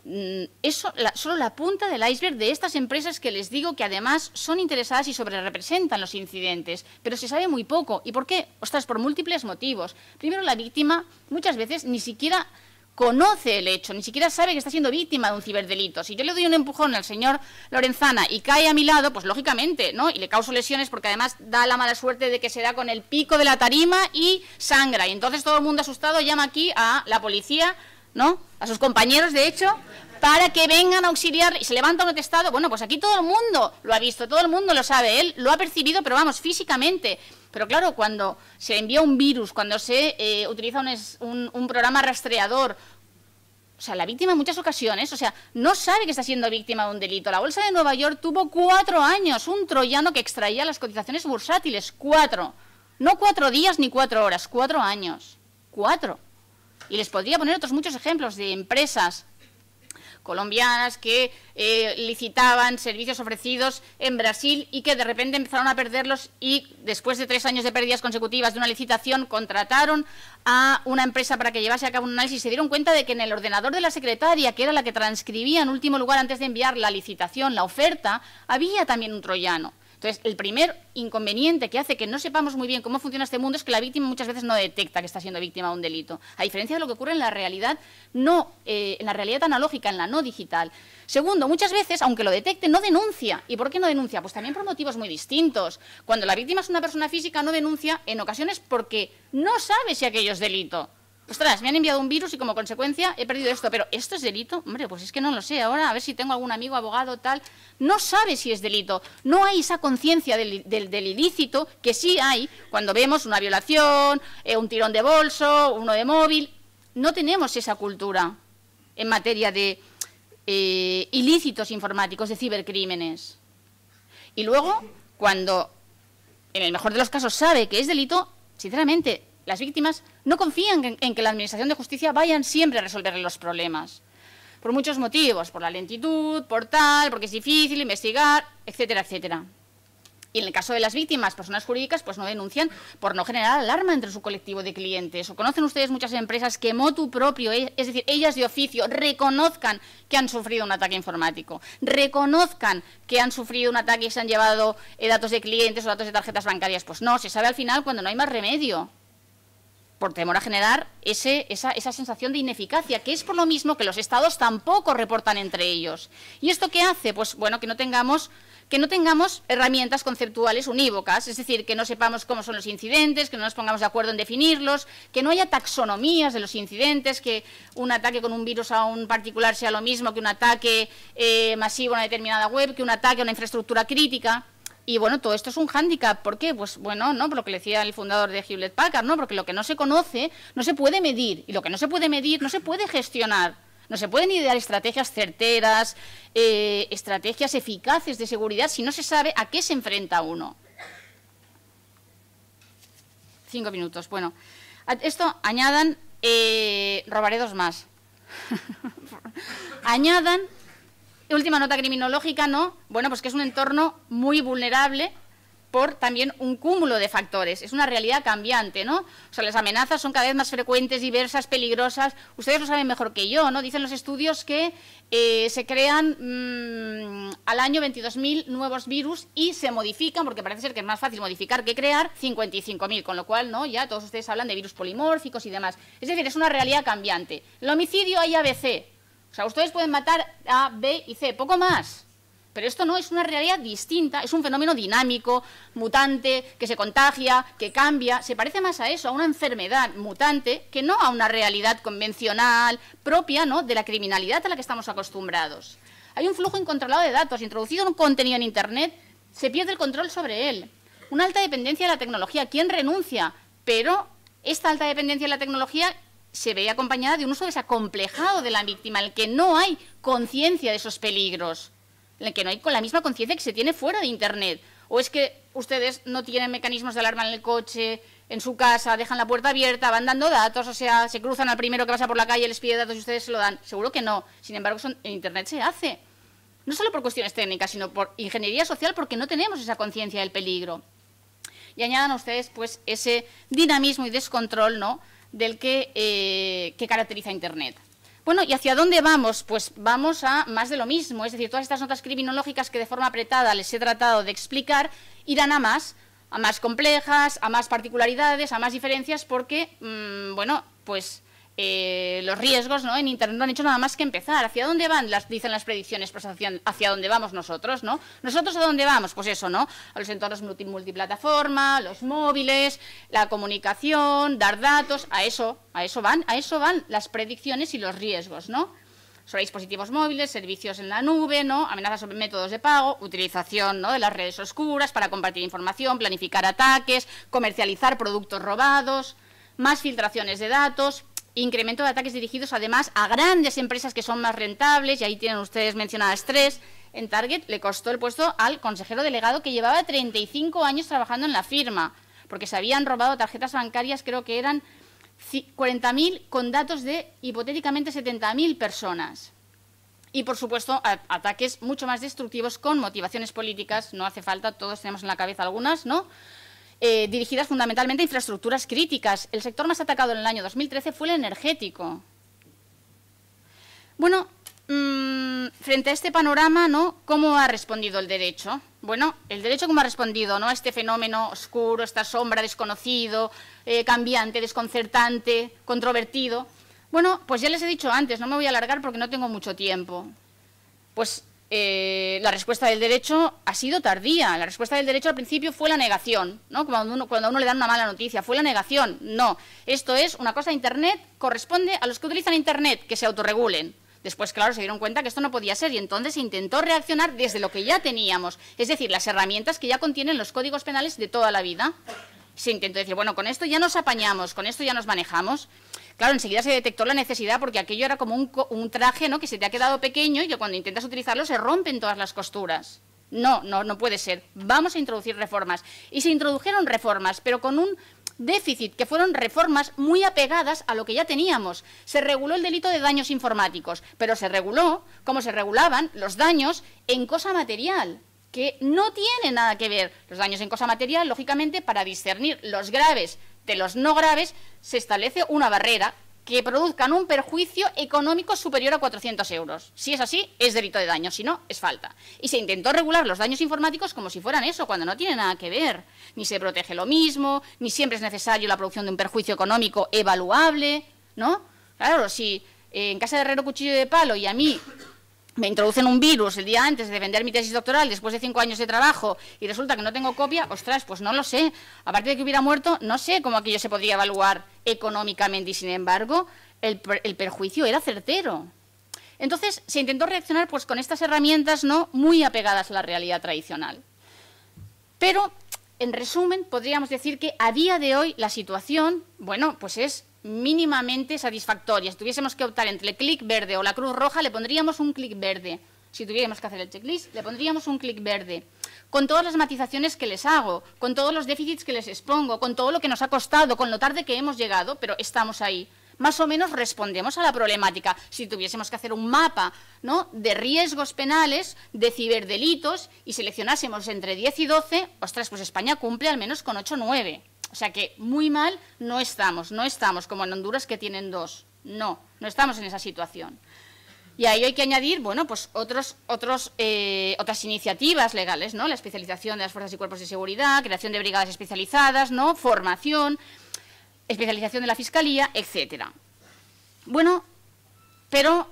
solo la punta del iceberg de estas empresas que les digo que además son interesadas y sobrerepresentan los incidentes. Pero se sabe muy poco. ¿Y por qué? Ostras, por múltiples motivos. Primero, la víctima muchas veces ni siquiera conoce el hecho, ni siquiera sabe que está siendo víctima de un ciberdelito. Si yo le doy un empujón al señor Lorenzana y cae a mi lado, pues lógicamente, ¿no? Y le causo lesiones porque además da la mala suerte de que se da con el pico de la tarima y sangra. Y entonces todo el mundo asustado llama aquí a la policía, ¿no? A sus compañeros, de hecho, para que vengan a auxiliar, y se levanta un atestado. Bueno, pues aquí todo el mundo lo ha visto, todo el mundo lo sabe, él lo ha percibido, pero vamos, físicamente. Pero claro, cuando se envía un virus, cuando se utiliza un programa rastreador, o sea, la víctima en muchas ocasiones, o sea, no sabe que está siendo víctima de un delito. La Bolsa de Nueva York tuvo 4 años, un troyano que extraía las cotizaciones bursátiles, 4. No 4 días ni 4 horas, 4 años. 4. Y les podría poner otros muchos ejemplos de empresas colombianas que licitaban servicios ofrecidos en Brasil y que de repente empezaron a perderlos y después de 3 años de pérdidas consecutivas de una licitación contrataron a una empresa para que llevase a cabo un análisis y se dieron cuenta de que en el ordenador de la secretaria, que era la que transcribía en último lugar antes de enviar la licitación, la oferta, había también un troyano. Entonces, el primer inconveniente que hace que no sepamos muy bien cómo funciona este mundo es que la víctima muchas veces no detecta que está siendo víctima de un delito, a diferencia de lo que ocurre en la realidad, en la realidad analógica, en la no digital. Segundo, muchas veces, aunque lo detecte, no denuncia. ¿Y por qué no denuncia? Pues también por motivos muy distintos. Cuando la víctima es una persona física, no denuncia en ocasiones porque no sabe si aquello es delito. Ostras, me han enviado un virus y como consecuencia he perdido esto, pero ¿esto es delito? Hombre, pues es que no lo sé. Ahora, a ver si tengo algún amigo, abogado, tal. No sabe si es delito. No hay esa conciencia del ilícito que sí hay cuando vemos una violación, un tirón de bolso, uno de móvil. No tenemos esa cultura en materia de ilícitos informáticos, de cibercrímenes. Y luego, cuando, en el mejor de los casos, sabe que es delito, sinceramente, las víctimas no confían en que la Administración de Justicia vayan siempre a resolver los problemas. Por muchos motivos, por la lentitud, por tal, porque es difícil investigar, etcétera, etcétera. Y en el caso de las víctimas, personas jurídicas, pues no denuncian por no generar alarma entre su colectivo de clientes. O conocen ustedes muchas empresas que motu propio, es decir, ellas de oficio, reconozcan que han sufrido un ataque informático, reconozcan que han sufrido un ataque y se han llevado datos de clientes o datos de tarjetas bancarias. Pues no, se sabe al final cuando no hay más remedio, por temor a generar esa sensación de ineficacia, que es por lo mismo que los estados tampoco reportan entre ellos. ¿Y esto qué hace? Pues bueno, que no tengamos herramientas conceptuales unívocas, es decir, que no sepamos cómo son los incidentes, que no nos pongamos de acuerdo en definirlos, que no haya taxonomías de los incidentes, que un ataque con un virus a un particular sea lo mismo que un ataque masivo a una determinada web, que un ataque a una infraestructura crítica. Y bueno, todo esto es un hándicap. ¿Por qué? Pues bueno, no, por lo que le decía el fundador de Hewlett Packard, ¿no? Porque lo que no se conoce no se puede medir, y lo que no se puede medir no se puede gestionar. No se pueden idear estrategias certeras, estrategias eficaces de seguridad si no se sabe a qué se enfrenta uno. 5 minutos. Bueno, a esto añadan, robaré 2 más. Añadan última nota criminológica, ¿no? Bueno, pues que es un entorno muy vulnerable por también un cúmulo de factores. Es una realidad cambiante, ¿no? O sea, las amenazas son cada vez más frecuentes, diversas, peligrosas. Ustedes lo saben mejor que yo, ¿no? Dicen los estudios que se crean al año 22.000 nuevos virus y se modifican, porque parece ser que es más fácil modificar que crear, 55.000, con lo cual, ¿no? Ya todos ustedes hablan de virus polimórficos y demás. Es decir, es una realidad cambiante. El homicidio hay A, B, C. O sea, ustedes pueden matar A, B y C, poco más. Pero esto no es una realidad distinta, es un fenómeno dinámico, mutante, que se contagia, que cambia. Se parece más a eso, a una enfermedad mutante, que no a una realidad convencional, propia, ¿no?, de la criminalidad a la que estamos acostumbrados. Hay un flujo incontrolado de datos. Introducido un contenido en Internet, se pierde el control sobre él. Una alta dependencia de la tecnología. ¿Quién renuncia? Pero esta alta dependencia de la tecnología se ve acompañada de un uso desacomplejado de la víctima, en el que no hay conciencia de esos peligros, en el que no hay con la misma conciencia que se tiene fuera de Internet. ¿O es que ustedes no tienen mecanismos de alarma en el coche, en su casa, dejan la puerta abierta, van dando datos, o sea, se cruzan al primero que pasa por la calle, les pide datos y ustedes se lo dan? Seguro que no. Sin embargo, en Internet se hace. No solo por cuestiones técnicas, sino por ingeniería social, porque no tenemos esa conciencia del peligro. Y añadan a ustedes, pues, ese dinamismo y descontrol, ¿no?, del que caracteriza Internet. Bueno, ¿y hacia dónde vamos? Pues vamos a más de lo mismo. Es decir, todas estas notas criminológicas que de forma apretada les he tratado de explicar irán a más complejas, a más particularidades, a más diferencias, porque, bueno, pues los riesgos, ¿no?, en Internet no han hecho nada más que empezar. ¿Hacia dónde van? Dicen las predicciones, pues hacia dónde vamos nosotros, ¿no? ¿Nosotros a dónde vamos? Pues eso, ¿no? A los entornos multiplataforma, los móviles, la comunicación, dar datos, a eso van las predicciones y los riesgos, ¿no? Sobre dispositivos móviles, servicios en la nube, ¿no?, amenazas sobre métodos de pago, utilización, ¿no?, de las redes oscuras para compartir información, planificar ataques, comercializar productos robados, más filtraciones de datos, incremento de ataques dirigidos además a grandes empresas que son más rentables, y ahí tienen ustedes mencionadas 3. En Target le costó el puesto al consejero delegado, que llevaba 35 años trabajando en la firma, porque se habían robado tarjetas bancarias, creo que eran 40.000, con datos de hipotéticamente 70.000 personas. Y, por supuesto, ataques mucho más destructivos con motivaciones políticas, no hace falta, todos tenemos en la cabeza algunas, ¿no?, dirigidas fundamentalmente a infraestructuras críticas. El sector más atacado en el año 2013 fue el energético. Bueno, frente a este panorama, ¿no?, ¿cómo ha respondido el derecho? Bueno, el derecho, ¿cómo ha respondido, ¿no?, a este fenómeno oscuro, esta sombra, desconocido, cambiante, desconcertante, controvertido? Bueno, pues ya les he dicho antes, no me voy a alargar porque no tengo mucho tiempo. Pues la respuesta del derecho ha sido tardía. La respuesta del derecho al principio fue la negación, ¿no? Cuando a uno le dan una mala noticia, fue la negación. No, esto es una cosa de Internet, corresponde a los que utilizan Internet, que se autorregulen. Después, claro, se dieron cuenta que esto no podía ser y entonces se intentó reaccionar desde lo que ya teníamos, es decir, las herramientas que ya contienen los códigos penales de toda la vida. Se intentó decir, bueno, con esto ya nos apañamos, con esto ya nos manejamos. Claro, enseguida se detectó la necesidad, porque aquello era como un traje, ¿no?, que se te ha quedado pequeño y que cuando intentas utilizarlo se rompen todas las costuras. No puede ser. Vamos a introducir reformas. Y se introdujeron reformas, pero con un déficit, que fueron reformas muy apegadas a lo que ya teníamos. Se reguló el delito de daños informáticos, pero se reguló como se regulaban los daños en cosa material, que no tiene nada que ver. Los daños en cosa material, lógicamente, para discernir los graves de los no graves, se establece una barrera que produzcan un perjuicio económico superior a 400 euros. Si es así, es delito de daño, si no, es falta. Y se intentó regular los daños informáticos como si fueran eso, cuando no tiene nada que ver. Ni se protege lo mismo, ni siempre es necesario la producción de un perjuicio económico evaluable, ¿no? Claro, si en casa de herrero cuchillo de palo y a mí me introducen un virus el día antes de defender mi tesis doctoral, después de 5 años de trabajo, y resulta que no tengo copia, ostras, pues no lo sé. Aparte de que hubiera muerto, no sé cómo aquello se podría evaluar económicamente, y sin embargo, el perjuicio era certero. Entonces, se intentó reaccionar pues con estas herramientas, ¿no?, muy apegadas a la realidad tradicional. Pero, en resumen, podríamos decir que a día de hoy la situación, bueno, pues es mínimamente satisfactoria. Si tuviésemos que optar entre el clic verde o la cruz roja, le pondríamos un clic verde. Si tuviéramos que hacer el checklist, le pondríamos un clic verde. Con todas las matizaciones que les hago, con todos los déficits que les expongo, con todo lo que nos ha costado, con lo tarde que hemos llegado, pero estamos ahí. más o menos respondemos a la problemática. Si tuviésemos que hacer un mapa, ¿no?, de riesgos penales, de ciberdelitos, y seleccionásemos entre 10 y 12, ostras, pues España cumple al menos con 8 o 9. O sea que muy mal no estamos como en Honduras, que tienen 2. No estamos en esa situación. Y a ello hay que añadir, bueno, pues otras iniciativas legales, ¿no? La especialización de las fuerzas y cuerpos de seguridad, creación de brigadas especializadas, ¿no?, formación, especialización de la Fiscalía, etcétera. Bueno, pero,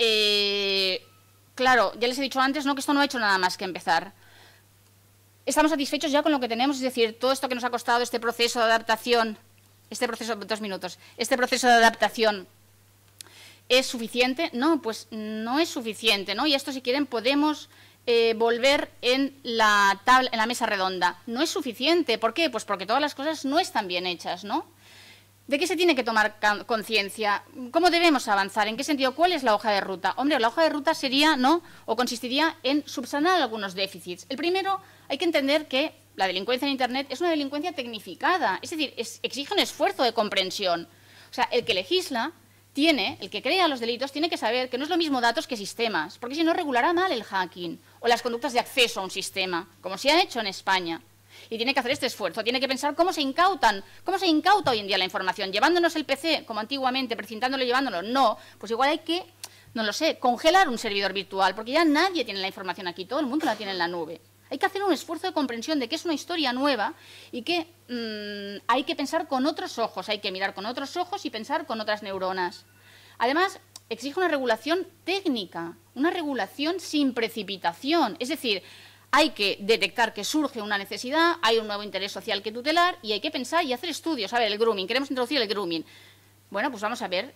claro, ya les he dicho antes, ¿no?, que esto no ha hecho nada más que empezar. Estamos satisfechos ya con lo que tenemos, es decir, todo esto que nos ha costado, este proceso de adaptación, este proceso de adaptación, ¿es suficiente? No, pues no es suficiente, ¿no? Y esto, si quieren, podemos volver en la mesa redonda. No es suficiente. ¿Por qué? Pues porque todas las cosas no están bien hechas, ¿no? ¿De qué se tiene que tomar conciencia? ¿Cómo debemos avanzar? ¿En qué sentido? ¿Cuál es la hoja de ruta? Hombre, la hoja de ruta sería, ¿no?, o consistiría en subsanar algunos déficits. El primero, hay que entender que la delincuencia en Internet es una delincuencia tecnificada, es decir, exige un esfuerzo de comprensión. O sea, el que legisla el que crea los delitos tiene que saber que no es lo mismo datos que sistemas, porque si no regulará mal el hacking o las conductas de acceso a un sistema, como se ha hecho en España. Y tiene que hacer este esfuerzo, tiene que pensar cómo se incauta hoy en día la información, llevándonos el PC como antiguamente, precintándolo y llevándolo. No, pues igual hay que, no lo sé, congelar un servidor virtual, porque ya nadie tiene la información aquí, todo el mundo la tiene en la nube. Hay que hacer un esfuerzo de comprensión de que es una historia nueva y que hay que pensar con otros ojos, hay que mirar con otros ojos y pensar con otras neuronas. Además, exige una regulación técnica, una regulación sin precipitación. Es decir, hay que detectar que surge una necesidad, hay un nuevo interés social que tutelar y hay que pensar y hacer estudios. A ver, el grooming, queremos introducir el grooming. Bueno, pues vamos a ver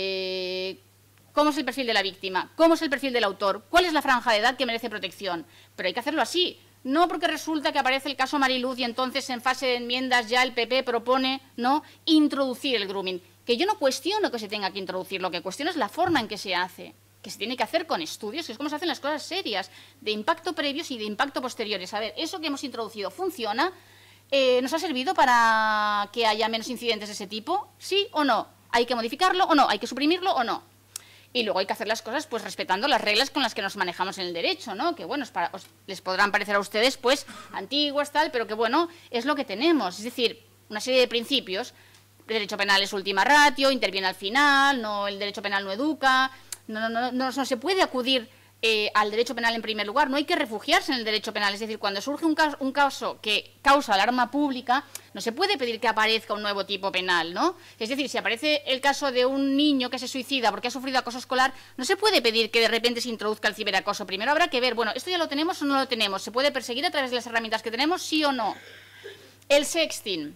cómo es el perfil de la víctima, cómo es el perfil del autor, cuál es la franja de edad que merece protección. Pero hay que hacerlo así, no porque resulta que aparece el caso Mariluz y entonces en fase de enmiendas ya el PP propone, ¿no?, introducir el grooming. Que yo no cuestiono que se tenga que introducir, lo que cuestiono es la forma en que se hace, que se tiene que hacer con estudios, que es como se hacen las cosas serias, de impacto previos y de impacto posteriores. A ver, eso que hemos introducido, ¿funciona? ¿Nos ha servido para que haya menos incidentes de ese tipo? ¿Sí o no? ¿Hay que modificarlo o no? ¿Hay que suprimirlo o no? Y luego hay que hacer las cosas pues respetando las reglas con las que nos manejamos en el derecho, ¿no? Que bueno, les podrán parecer a ustedes pues antiguas, tal, pero que bueno, es lo que tenemos. Es decir, una serie de principios. El derecho penal es última ratio, interviene al final, no, el derecho penal no educa, no se puede acudir al derecho penal en primer lugar, no hay que refugiarse en el derecho penal. Es decir, cuando surge un caso que causa alarma pública, no se puede pedir que aparezca un nuevo tipo penal, ¿no? Es decir, si aparece el caso de un niño que se suicida porque ha sufrido acoso escolar, no se puede pedir que de repente se introduzca el ciberacoso. Primero habrá que ver, bueno, ¿esto ya lo tenemos o no lo tenemos? ¿Se puede perseguir a través de las herramientas que tenemos, sí o no? El sexting.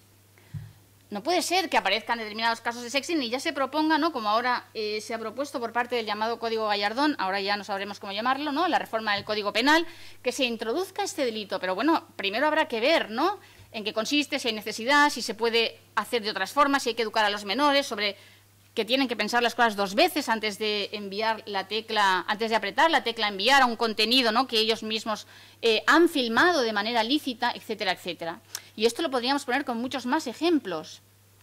No puede ser que aparezcan determinados casos de sexting y ya se proponga, ¿no?, como ahora se ha propuesto por parte del llamado Código Gallardón, ahora ya no sabremos cómo llamarlo, ¿no?, la reforma del Código Penal, que se introduzca este delito. Pero bueno, primero habrá que ver, ¿no?, en qué consiste, si hay necesidad, si se puede hacer de otras formas, si hay que educar a los menores sobre que tienen que pensar las cosas 2 veces antes de enviar la tecla, antes de apretar la tecla enviar a un contenido, ¿no?, que ellos mismos han filmado de manera lícita, etcétera, etcétera. Y esto lo podríamos poner con muchos más ejemplos.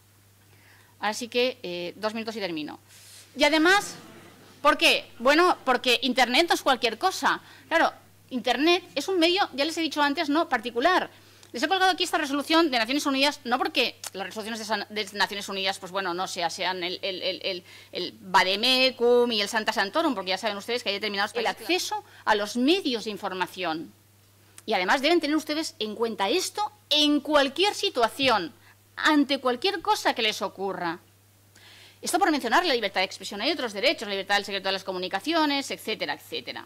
Así que 2 minutos y termino. Y además, ¿por qué? Bueno, porque Internet no es cualquier cosa. Claro, Internet es un medio, ya les he dicho antes, no particular. Les he colgado aquí esta resolución de Naciones Unidas, no porque las resoluciones de Naciones Unidas, pues bueno, no sean el Vademecum y el Santa Santorum, porque ya saben ustedes que hay determinados el acceso a los medios de información. Y además deben tener ustedes en cuenta esto en cualquier situación, ante cualquier cosa que les ocurra. Esto por mencionar la libertad de expresión. Hay otros derechos, la libertad del secreto de las comunicaciones, etcétera, etcétera.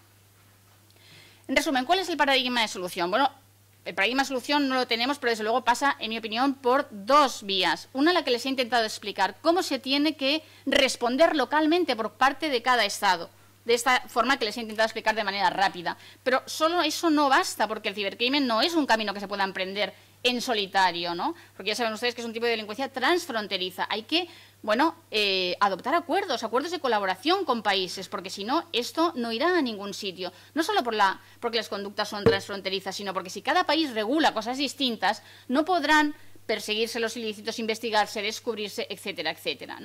En resumen, ¿cuál es el paradigma de solución? Bueno, el paradigma de solución no lo tenemos, pero desde luego pasa, en mi opinión, por 2 vías. Una, la que les he intentado explicar, cómo se tiene que responder localmente por parte de cada Estado. De esta forma que les he intentado explicar de manera rápida. Pero solo eso no basta, porque el cibercrimen no es un camino que se pueda emprender en solitario, ¿no? Porque ya saben ustedes que es un tipo de delincuencia transfronteriza. Hay que, bueno, adoptar acuerdos de colaboración con países, porque si no, esto no irá a ningún sitio. No solo porque las conductas son transfronterizas, sino porque si cada país regula cosas distintas, no podrán perseguirse los ilícitos, investigarse, descubrirse, etcétera, etcétera, ¿no?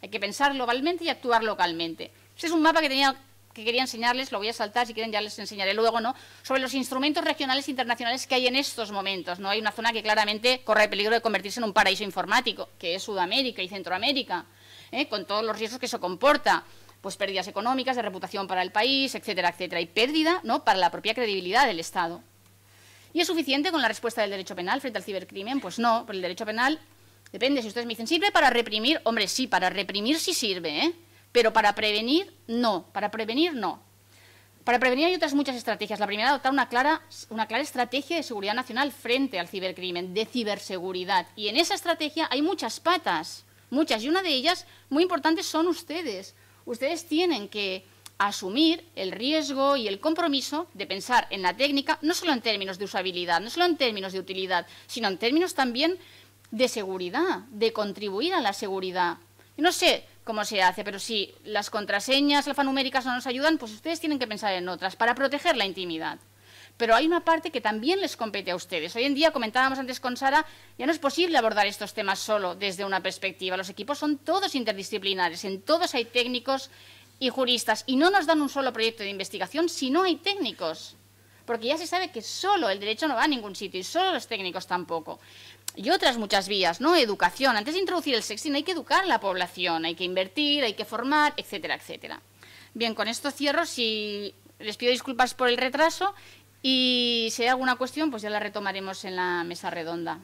Hay que pensar globalmente y actuar localmente. Este es un mapa que quería enseñarles, lo voy a saltar, si quieren ya les enseñaré luego, ¿no?, sobre los instrumentos regionales e internacionales que hay en estos momentos, ¿no? Hay una zona que claramente corre el peligro de convertirse en un paraíso informático, que es Sudamérica y Centroamérica, con todos los riesgos que eso comporta, pues pérdidas económicas, de reputación para el país, etcétera, etcétera, y pérdida, ¿no?, para la propia credibilidad del Estado. ¿Y es suficiente con la respuesta del derecho penal frente al cibercrimen? Pues no, pero el derecho penal depende. Si ustedes me dicen, ¿sirve para reprimir? Hombre, sí, para reprimir sí sirve, pero para prevenir, no. Para prevenir, no. Para prevenir hay otras muchas estrategias. La primera, adoptar una clara estrategia de seguridad nacional frente al cibercrimen, de ciberseguridad. Y en esa estrategia hay muchas patas, muchas. Y una de ellas, muy importante, son ustedes. Ustedes tienen que asumir el riesgo y el compromiso de pensar en la técnica, no solo en términos de usabilidad, no solo en términos de utilidad, sino en términos también de seguridad, de contribuir a la seguridad. Yo no sé cómo se hace, pero si las contraseñas alfanuméricas no nos ayudan, pues ustedes tienen que pensar en otras para proteger la intimidad. Pero hay una parte que también les compete a ustedes. Hoy en día, comentábamos antes con Sara, ya no es posible abordar estos temas solo desde una perspectiva. Los equipos son todos interdisciplinares, en todos hay técnicos y juristas, y no nos dan un solo proyecto de investigación si no hay técnicos. Porque ya se sabe que solo el derecho no va a ningún sitio y solo los técnicos tampoco. Y otras muchas vías, ¿no? Educación. Antes de introducir el sexting hay que educar a la población, hay que invertir, hay que formar, etcétera, etcétera. Bien, con esto cierro. Si les pido disculpas por el retraso y si hay alguna cuestión, pues ya la retomaremos en la mesa redonda.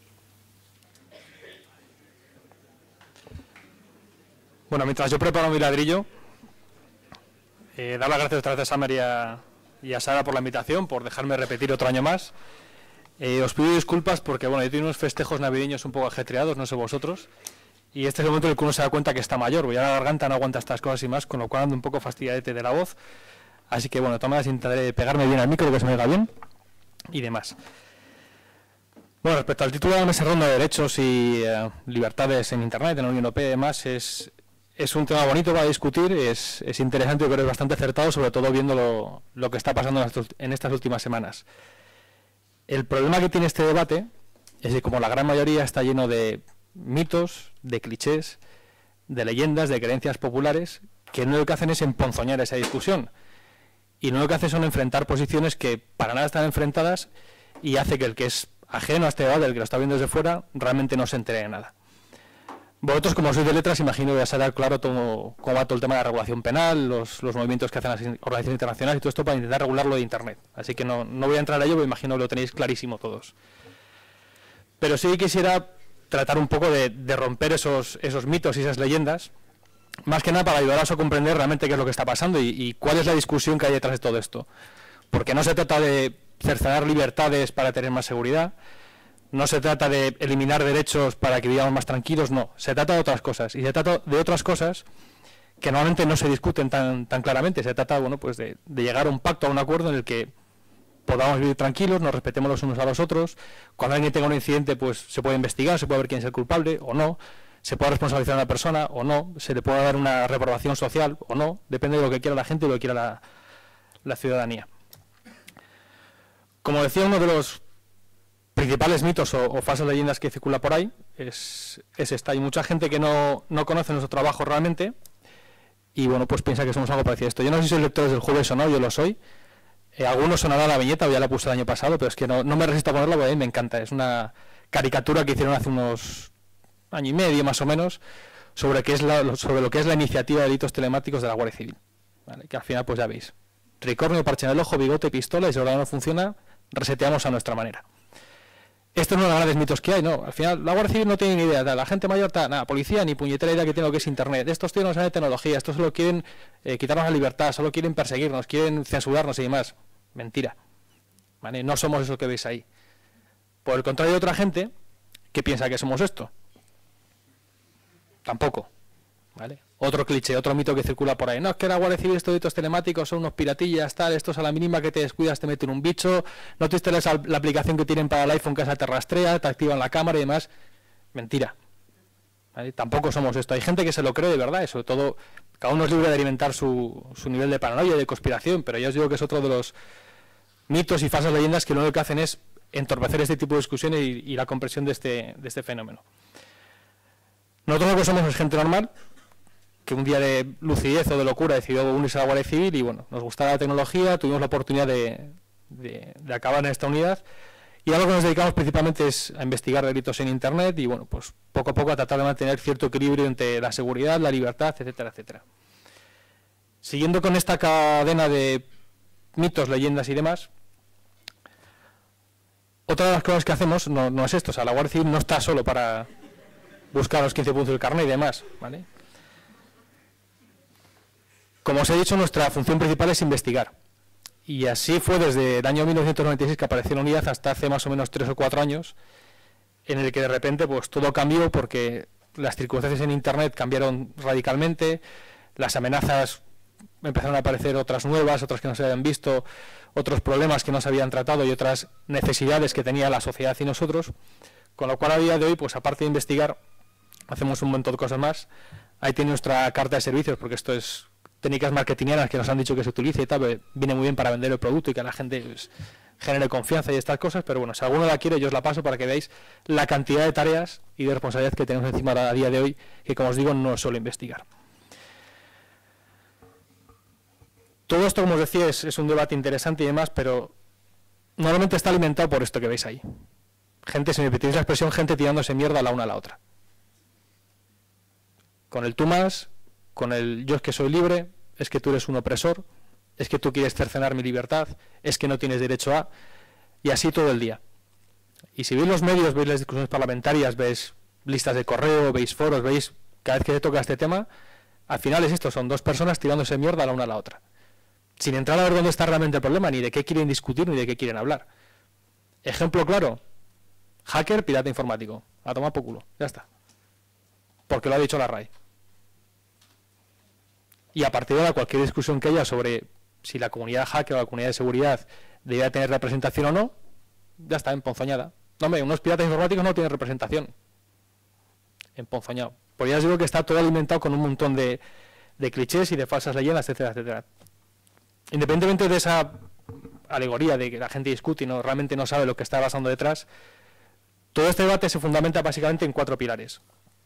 Bueno, mientras yo preparo mi ladrillo, dar las gracias otra vez a Samer y a Sara por la invitación, por dejarme repetir otro año más. Os pido disculpas porque, bueno, yo tengo unos festejos navideños un poco ajetreados, no sé vosotros, y este es el momento en el que uno se da cuenta que está mayor, ya la garganta no aguanta estas cosas y más, con lo cual ando un poco fastidiadete de la voz, así que, bueno, de todas maneras intentaré pegarme bien al micro, que se me oiga bien, y demás. Bueno, respecto al título de la mesa redonda de derechos y libertades en Internet, en la Unión Europea y demás, es un tema bonito para discutir, es interesante, yo creo que es bastante acertado, sobre todo viendo lo que está pasando en estas últimas semanas. El problema que tiene este debate es que, como la gran mayoría está lleno de mitos, de clichés, de leyendas, de creencias populares, que no lo que hacen es emponzoñar esa discusión. Y no lo que hacen son enfrentar posiciones que para nada están enfrentadas y hace que el que es ajeno a este debate, el que lo está viendo desde fuera, realmente no se entere de nada. Vosotros, como sois de letras, imagino que ya será claro cómo va todo el tema de la regulación penal, los movimientos que hacen las organizaciones internacionales y todo esto para intentar regular lo de Internet. Así que no voy a entrar a ello, pero imagino que lo tenéis clarísimo todos. Pero sí quisiera tratar un poco de romper esos mitos y esas leyendas, más que nada para ayudaros a comprender realmente qué es lo que está pasando y cuál es la discusión que hay detrás de todo esto. Porque no se trata de cercenar libertades para tener más seguridad, no se trata de eliminar derechos para que vivamos más tranquilos, no. Se trata de otras cosas. Y se trata de otras cosas que normalmente no se discuten tan claramente. Se trata, bueno, pues de llegar a un pacto, a un acuerdo en el que podamos vivir tranquilos, nos respetemos los unos a los otros. Cuando alguien tenga un incidente, pues se puede investigar, se puede ver quién es el culpable o no. Se puede responsabilizar a una persona o no. Se le puede dar una reprobación social o no. Depende de lo que quiera la gente y lo que quiera la ciudadanía. Como decía, uno de los principales mitos o falsas leyendas que circula por ahí es esta. Hay mucha gente que no conoce nuestro trabajo realmente y, bueno, pues piensa que somos algo parecido a esto. Yo no sé si sois lectores del Jueves o no, yo lo soy. Algunos sonará la viñeta, ya la puse el año pasado, pero es que no me resisto a ponerla porque a mí me encanta. Es una caricatura que hicieron hace unos año y medio más o menos sobre lo que es la iniciativa de delitos telemáticos de la Guardia Civil, ¿vale? Que al final, pues ya veis, tricornio, parche en el ojo, bigote, pistola, y si ahora no funciona, reseteamos a nuestra manera. Esto es uno de los grandes mitos que hay, ¿no? Al final, la Guardia Civil no tiene ni idea, la gente mayor, nada, policía, ni puñetera idea que tiene lo que es Internet. Estos tíos no saben de tecnología, estos solo quieren quitarnos la libertad, solo quieren perseguirnos, quieren censurarnos y demás. Mentira, ¿vale? No somos eso que veis ahí. Por el contrario, hay otra gente que piensa que somos esto. Tampoco, ¿vale? Otro cliché, otro mito que circula por ahí. No, es que la Guardia Civil, estos delitos telemáticos son unos piratillas, tal, estos a la mínima que te descuidas te meten un bicho, no te instalas la aplicación que tienen para el iPhone que esa te rastrea, te activan la cámara y demás. Mentira, ¿vale? Tampoco somos esto. Hay gente que se lo cree de verdad, y sobre todo, cada uno es libre de alimentar su nivel de paranoia y de conspiración, pero ya os digo que es otro de los mitos y falsas leyendas que lo único que hacen es entorpecer este tipo de discusiones y la comprensión de este fenómeno. Nosotros lo que somos es gente normal, que un día de lucidez o de locura decidió unirse a la Guardia Civil y bueno, nos gustaba la tecnología, tuvimos la oportunidad de acabar en esta unidad y a lo que nos dedicamos principalmente es a investigar delitos en Internet y bueno, pues poco a poco a tratar de mantener cierto equilibrio entre la seguridad, la libertad, etcétera, etcétera. Siguiendo con esta cadena de mitos, leyendas y demás, otra de las cosas que hacemos no es esto, o sea, la Guardia Civil no está solo para buscar los 15 puntos del carnet y demás, ¿vale? Como os he dicho, nuestra función principal es investigar. Y así fue desde el año 1996 que apareció la unidad hasta hace más o menos 3 o 4 años, en el que de repente pues todo cambió porque las circunstancias en Internet cambiaron radicalmente, las amenazas empezaron a aparecer otras nuevas, otras que no se habían visto, otros problemas que no se habían tratado y otras necesidades que tenía la sociedad y nosotros, con lo cual a día de hoy, pues aparte de investigar, hacemos un montón de cosas más. Ahí tiene nuestra carta de servicios, porque esto es técnicas marketingianas que nos han dicho que se utilice y tal, viene muy bien para vender el producto y que la gente pues, genere confianza y estas cosas, pero bueno, si alguno la quiere yo os la paso para que veáis la cantidad de tareas y de responsabilidad que tenemos encima a día de hoy, que como os digo no es solo investigar. Todo esto, como os decía, es un debate interesante y demás, pero normalmente está alimentado por esto que veis ahí. Gente, si me permitís la expresión, gente tirándose mierda la una a la otra. Con el tú más, con el yo es que soy libre, es que tú eres un opresor, es que tú quieres cercenar mi libertad, es que no tienes derecho a, y así todo el día. Y si veis los medios, veis las discusiones parlamentarias, veis listas de correo, veis foros, veis cada vez que se toca este tema, al final es esto, son dos personas tirándose mierda la una a la otra. Sin entrar a ver dónde está realmente el problema, ni de qué quieren discutir, ni de qué quieren hablar. Ejemplo claro, hacker, pirata informático, a tomar por culo, ya está. Porque lo ha dicho la RAE. Y a partir de ahora, cualquier discusión que haya sobre si la comunidad hacker o la comunidad de seguridad debería tener representación o no, ya está, emponzoñada. No, hombre, unos piratas informáticos no tienen representación. Emponzoñado. Pues ya os digo que está todo alimentado con un montón de clichés y de falsas leyendas, etcétera, etcétera. Independientemente de esa alegoría de que la gente discute y realmente no sabe lo que está pasando detrás, todo este debate se fundamenta básicamente en 4 pilares.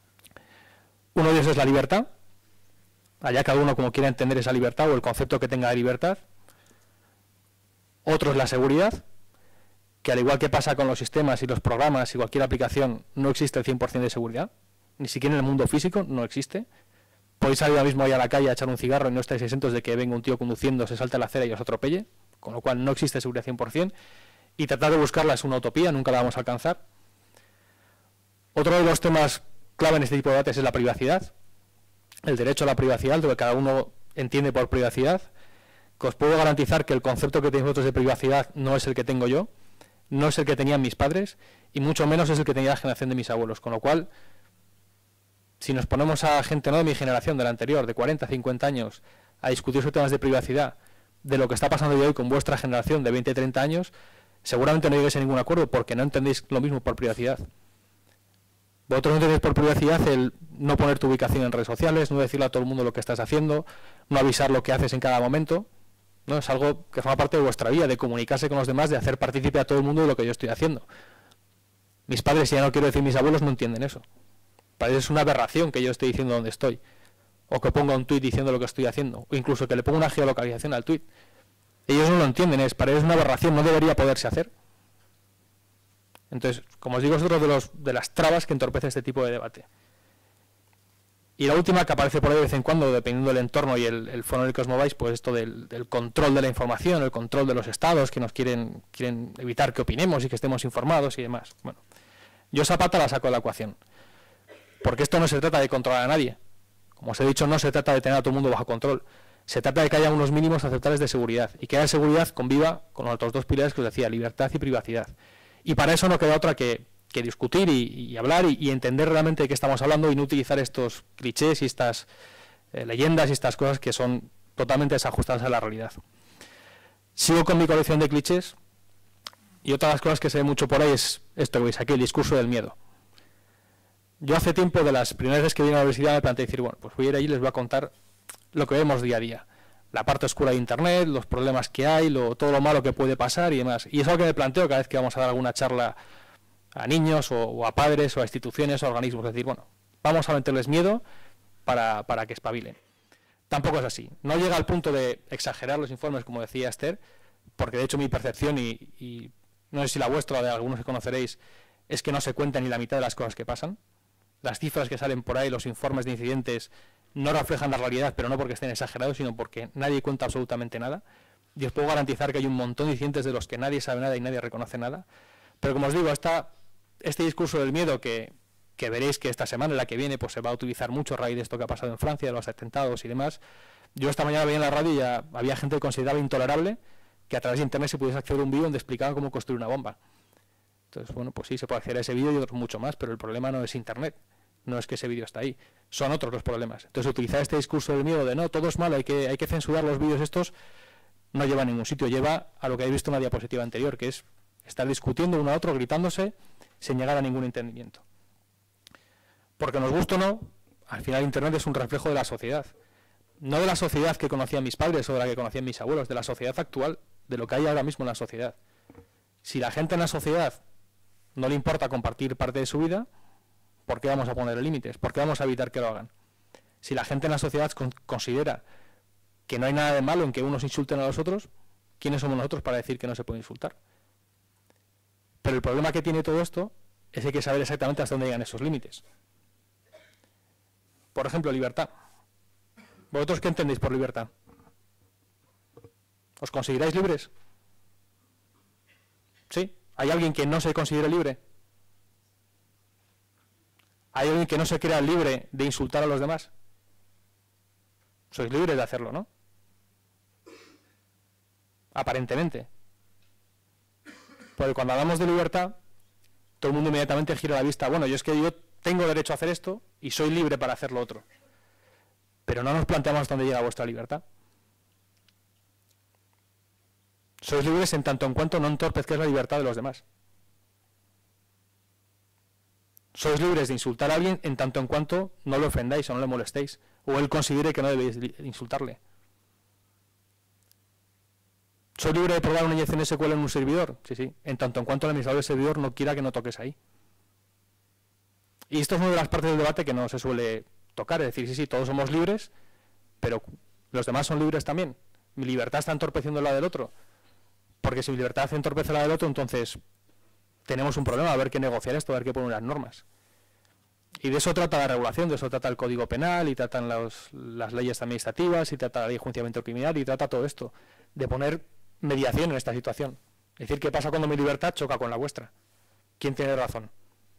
Uno de ellos es la libertad, allá cada uno como quiera entender esa libertad o el concepto que tenga de libertad. Otro es la seguridad, que al igual que pasa con los sistemas y los programas y cualquier aplicación, no existe el 100% de seguridad, ni siquiera en el mundo físico no existe. Podéis salir ahora mismo ahí a la calle a echar un cigarro y no estáis exentos de que venga un tío conduciendo, se salte a la acera y os atropelle, con lo cual no existe seguridad 100%, y tratar de buscarla es una utopía, nunca la vamos a alcanzar. Otro de los temas clave en este tipo de debates es la privacidad, el derecho a la privacidad, lo que cada uno entiende por privacidad, que os puedo garantizar que el concepto que tenéis vosotros de privacidad no es el que tengo yo, no es el que tenían mis padres, y mucho menos es el que tenía la generación de mis abuelos, con lo cual, si nos ponemos a gente no de mi generación, de la anterior, de 40, 50 años, a discutir sobre temas de privacidad, de lo que está pasando hoy con vuestra generación de 20, 30 años, seguramente no lleguéis a ningún acuerdo porque no entendéis lo mismo por privacidad. Vosotros no entendéis por privacidad el no poner tu ubicación en redes sociales, no decirle a todo el mundo lo que estás haciendo, no avisar lo que haces en cada momento, ¿no? Es algo que forma parte de vuestra vida, de comunicarse con los demás, de hacer partícipe a todo el mundo de lo que yo estoy haciendo. Mis padres, y ya no quiero decir mis abuelos, no entienden eso. Para ellos es una aberración que yo esté diciendo dónde estoy, o que ponga un tuit diciendo lo que estoy haciendo, o incluso que le ponga una geolocalización al tuit. Ellos no lo entienden, para ellos es una aberración, no debería poderse hacer. Entonces, como os digo, es otro de las trabas que entorpece este tipo de debate. Y la última que aparece por ahí de vez en cuando, dependiendo del entorno y el foro en el que os mováis, pues esto del control de la información, el control de los estados que nos quieren evitar que opinemos y que estemos informados y demás. Bueno, yo esa pata la saco de la ecuación. Porque esto no se trata de controlar a nadie. Como os he dicho, no se trata de tener a todo el mundo bajo control. Se trata de que haya unos mínimos aceptables de seguridad y que haya seguridad conviva con los otros dos pilares que os decía, libertad y privacidad. Y para eso no queda otra que discutir y hablar y entender realmente de qué estamos hablando y no utilizar estos clichés y estas leyendas y estas cosas que son totalmente desajustadas a la realidad. Sigo con mi colección de clichés y otra de las cosas que se ve mucho por ahí es esto que veis aquí, el discurso del miedo. Yo hace tiempo, de las primeras veces que vine a la universidad, me planteé decir, bueno, pues voy a ir allí y les voy a contar lo que vemos día a día. La parte oscura de Internet, los problemas que hay, todo lo malo que puede pasar y demás. Y es algo que me planteo cada vez que vamos a dar alguna charla a niños o a padres o a instituciones o a organismos. Es decir, bueno, vamos a meterles miedo para que espabilen. Tampoco es así. No llega al punto de exagerar los informes, como decía Esther, porque de hecho mi percepción, y no sé si la vuestra o de algunos que conoceréis, es que no se cuenta ni la mitad de las cosas que pasan. Las cifras que salen por ahí, los informes de incidentes, no reflejan la realidad, pero no porque estén exagerados, sino porque nadie cuenta absolutamente nada. Y os puedo garantizar que hay un montón de incidentes de los que nadie sabe nada y nadie reconoce nada. Pero como os digo, este discurso del miedo que veréis que esta semana, la que viene, pues se va a utilizar mucho a raíz de esto que ha pasado en Francia, de los atentados y demás. Yo esta mañana veía en la radio y ya había gente que consideraba intolerable que a través de internet se pudiese acceder a un vídeo donde explicaban cómo construir una bomba. Entonces, bueno, pues sí, se puede acceder a ese vídeo y otros mucho más, pero el problema no es internet, no es que ese vídeo está ahí, son otros los problemas. Entonces, utilizar este discurso del miedo de no, todo es malo, hay que censurar los vídeos estos, no lleva a ningún sitio, lleva a lo que habéis visto en la diapositiva anterior, que es estar discutiendo uno a otro, gritándose, sin llegar a ningún entendimiento. Porque nos guste o no, al final internet es un reflejo de la sociedad. No de la sociedad que conocían mis padres o de la que conocían mis abuelos, de la sociedad actual, de lo que hay ahora mismo en la sociedad. Si la gente en la sociedad no le importa compartir parte de su vida, ¿por qué vamos a poner límites? ¿Por qué vamos a evitar que lo hagan? Si la gente en la sociedad considera que no hay nada de malo en que unos insulten a los otros, ¿quiénes somos nosotros para decir que no se puede insultar? Pero el problema que tiene todo esto es que hay que saber exactamente hasta dónde llegan esos límites. Por ejemplo, libertad. ¿Vosotros qué entendéis por libertad? ¿Os consideráis libres? ¿Sí? ¿Hay alguien que no se considere libre? ¿Hay alguien que no se crea libre de insultar a los demás? Sois libres de hacerlo, ¿no? Aparentemente. Porque cuando hablamos de libertad, todo el mundo inmediatamente gira la vista. Bueno, yo tengo derecho a hacer esto y soy libre para hacer lo otro. Pero no nos planteamos hasta dónde llega vuestra libertad. Sois libres en tanto en cuanto no entorpezcáis la libertad de los demás. Sois libres de insultar a alguien en tanto en cuanto no le ofendáis o no le molestéis, o él considere que no debéis insultarle. ¿Soy libre de probar una inyección SQL en un servidor? Sí, sí, en tanto en cuanto el administrador del servidor no quiera que no toques ahí. Y esto es una de las partes del debate que no se suele tocar, es decir, sí, todos somos libres, pero los demás son libres también. Mi libertad está entorpeciendo la del otro, porque si mi libertad entorpece la del otro, entonces tenemos un problema, a ver qué negociar esto, a ver qué poner las normas. Y de eso trata la regulación, de eso trata el Código Penal, y tratan las leyes administrativas, y trata la ley de enjuiciamiento criminal, y trata todo esto, de poner mediación en esta situación. Es decir, ¿qué pasa cuando mi libertad choca con la vuestra? ¿Quién tiene razón?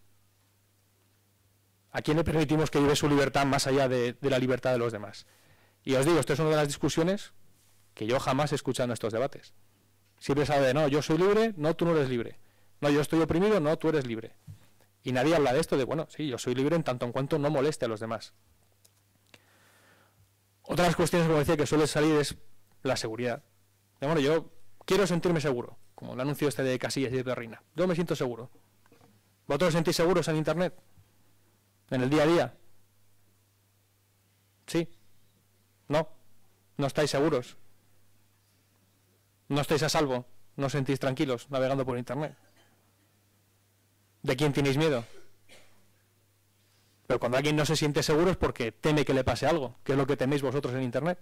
¿A quién le permitimos que vive su libertad más allá de la libertad de los demás? Y os digo, esto es una de las discusiones que yo jamás he escuchado en estos debates. Siempre se habla de, no, yo soy libre, no, tú no eres libre. No, yo estoy oprimido, no, tú eres libre. Y nadie habla de esto de, bueno, sí, yo soy libre en tanto en cuanto no moleste a los demás. Otra de las cuestiones, como decía, que suele salir es la seguridad. Bueno, yo quiero sentirme seguro, como el anuncio este de Casillas y de Perrina. Yo me siento seguro. ¿Vosotros os sentís seguros en Internet? ¿En el día a día? ¿Sí? ¿No? ¿No estáis seguros? ¿No estáis a salvo? ¿No os sentís tranquilos navegando por Internet? ¿De quién tenéis miedo? Pero cuando alguien no se siente seguro es porque teme que le pase algo. ¿Qué es lo que teméis vosotros en Internet?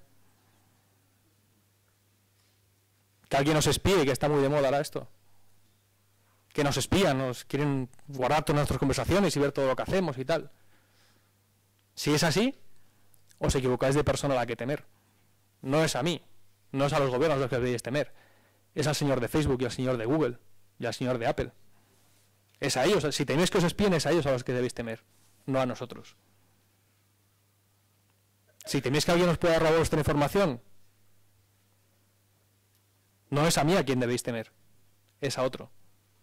Que alguien nos espíe, que está muy de moda ahora esto. Que nos espían, nos quieren guardar todas nuestras conversaciones y ver todo lo que hacemos y tal. Si es así, os equivocáis de persona a la que temer. No es a mí, no es a los gobiernos los que debéis temer. Es al señor de Facebook y al señor de Google y al señor de Apple. Es a ellos, si teméis que os espíen, es a ellos a los que debéis temer, no a nosotros. Si teméis que alguien os pueda robar vuestra información, no es a mí a quien debéis temer, es a otro.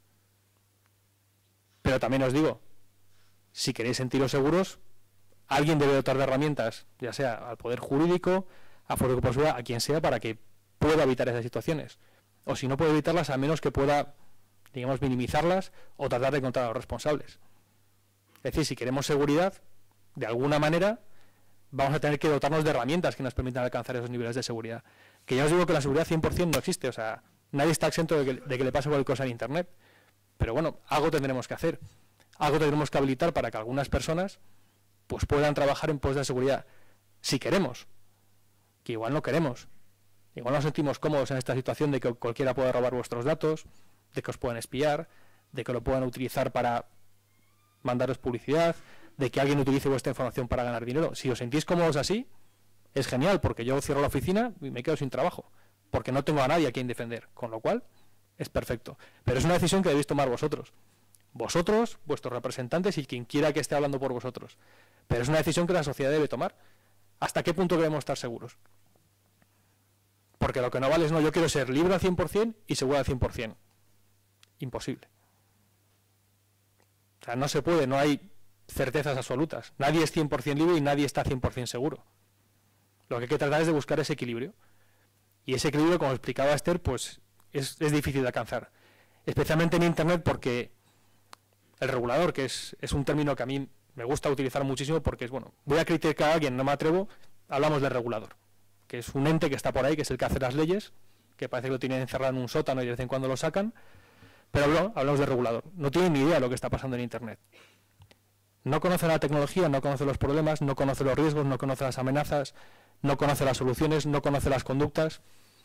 Pero también os digo, si queréis sentiros seguros, alguien debe dotar de herramientas, ya sea al poder jurídico, a Foro de Posibilidad, a quien sea, para que pueda evitar esas situaciones. O si no puede evitarlas, al menos que pueda, digamos, minimizarlas o tratar de encontrar a los responsables. Es decir, si queremos seguridad, de alguna manera, vamos a tener que dotarnos de herramientas que nos permitan alcanzar esos niveles de seguridad. Que ya os digo que la seguridad 100% no existe, o sea, nadie está exento de que le pase cualquier cosa en Internet. Pero bueno, algo tendremos que hacer. Algo tendremos que habilitar para que algunas personas pues puedan trabajar en pos de seguridad. Si queremos, que igual no queremos. Igual nos sentimos cómodos en esta situación de que cualquiera pueda robar vuestros datos, de que os puedan espiar, de que lo puedan utilizar para mandaros publicidad, de que alguien utilice vuestra información para ganar dinero. Si os sentís cómodos así, es genial, porque yo cierro la oficina y me quedo sin trabajo, porque no tengo a nadie a quien defender, con lo cual es perfecto. Pero es una decisión que debéis tomar vosotros. Vosotros, vuestros representantes y quien quiera que esté hablando por vosotros. Pero es una decisión que la sociedad debe tomar. ¿Hasta qué punto queremos estar seguros? Porque lo que no vale es, no, yo quiero ser libre al 100% y seguro al 100%. Imposible. O sea, no se puede, no hay certezas absolutas. Nadie es 100% libre y nadie está 100% seguro. Lo que hay que tratar es de buscar ese equilibrio. Y ese equilibrio, como explicaba Esther, pues es difícil de alcanzar. Especialmente en Internet, porque el regulador, que es un término que a mí me gusta utilizar muchísimo, porque es, bueno, voy a criticar a alguien, no me atrevo, hablamos del regulador, que es un ente que está por ahí, que es el que hace las leyes, que parece que lo tienen encerrado en un sótano y de vez en cuando lo sacan, pero no, hablamos del regulador. No tienen ni idea de lo que está pasando en Internet. No conoce la tecnología, no conoce los problemas, no conoce los riesgos, no conoce las amenazas, no conoce las soluciones, no conoce las conductas.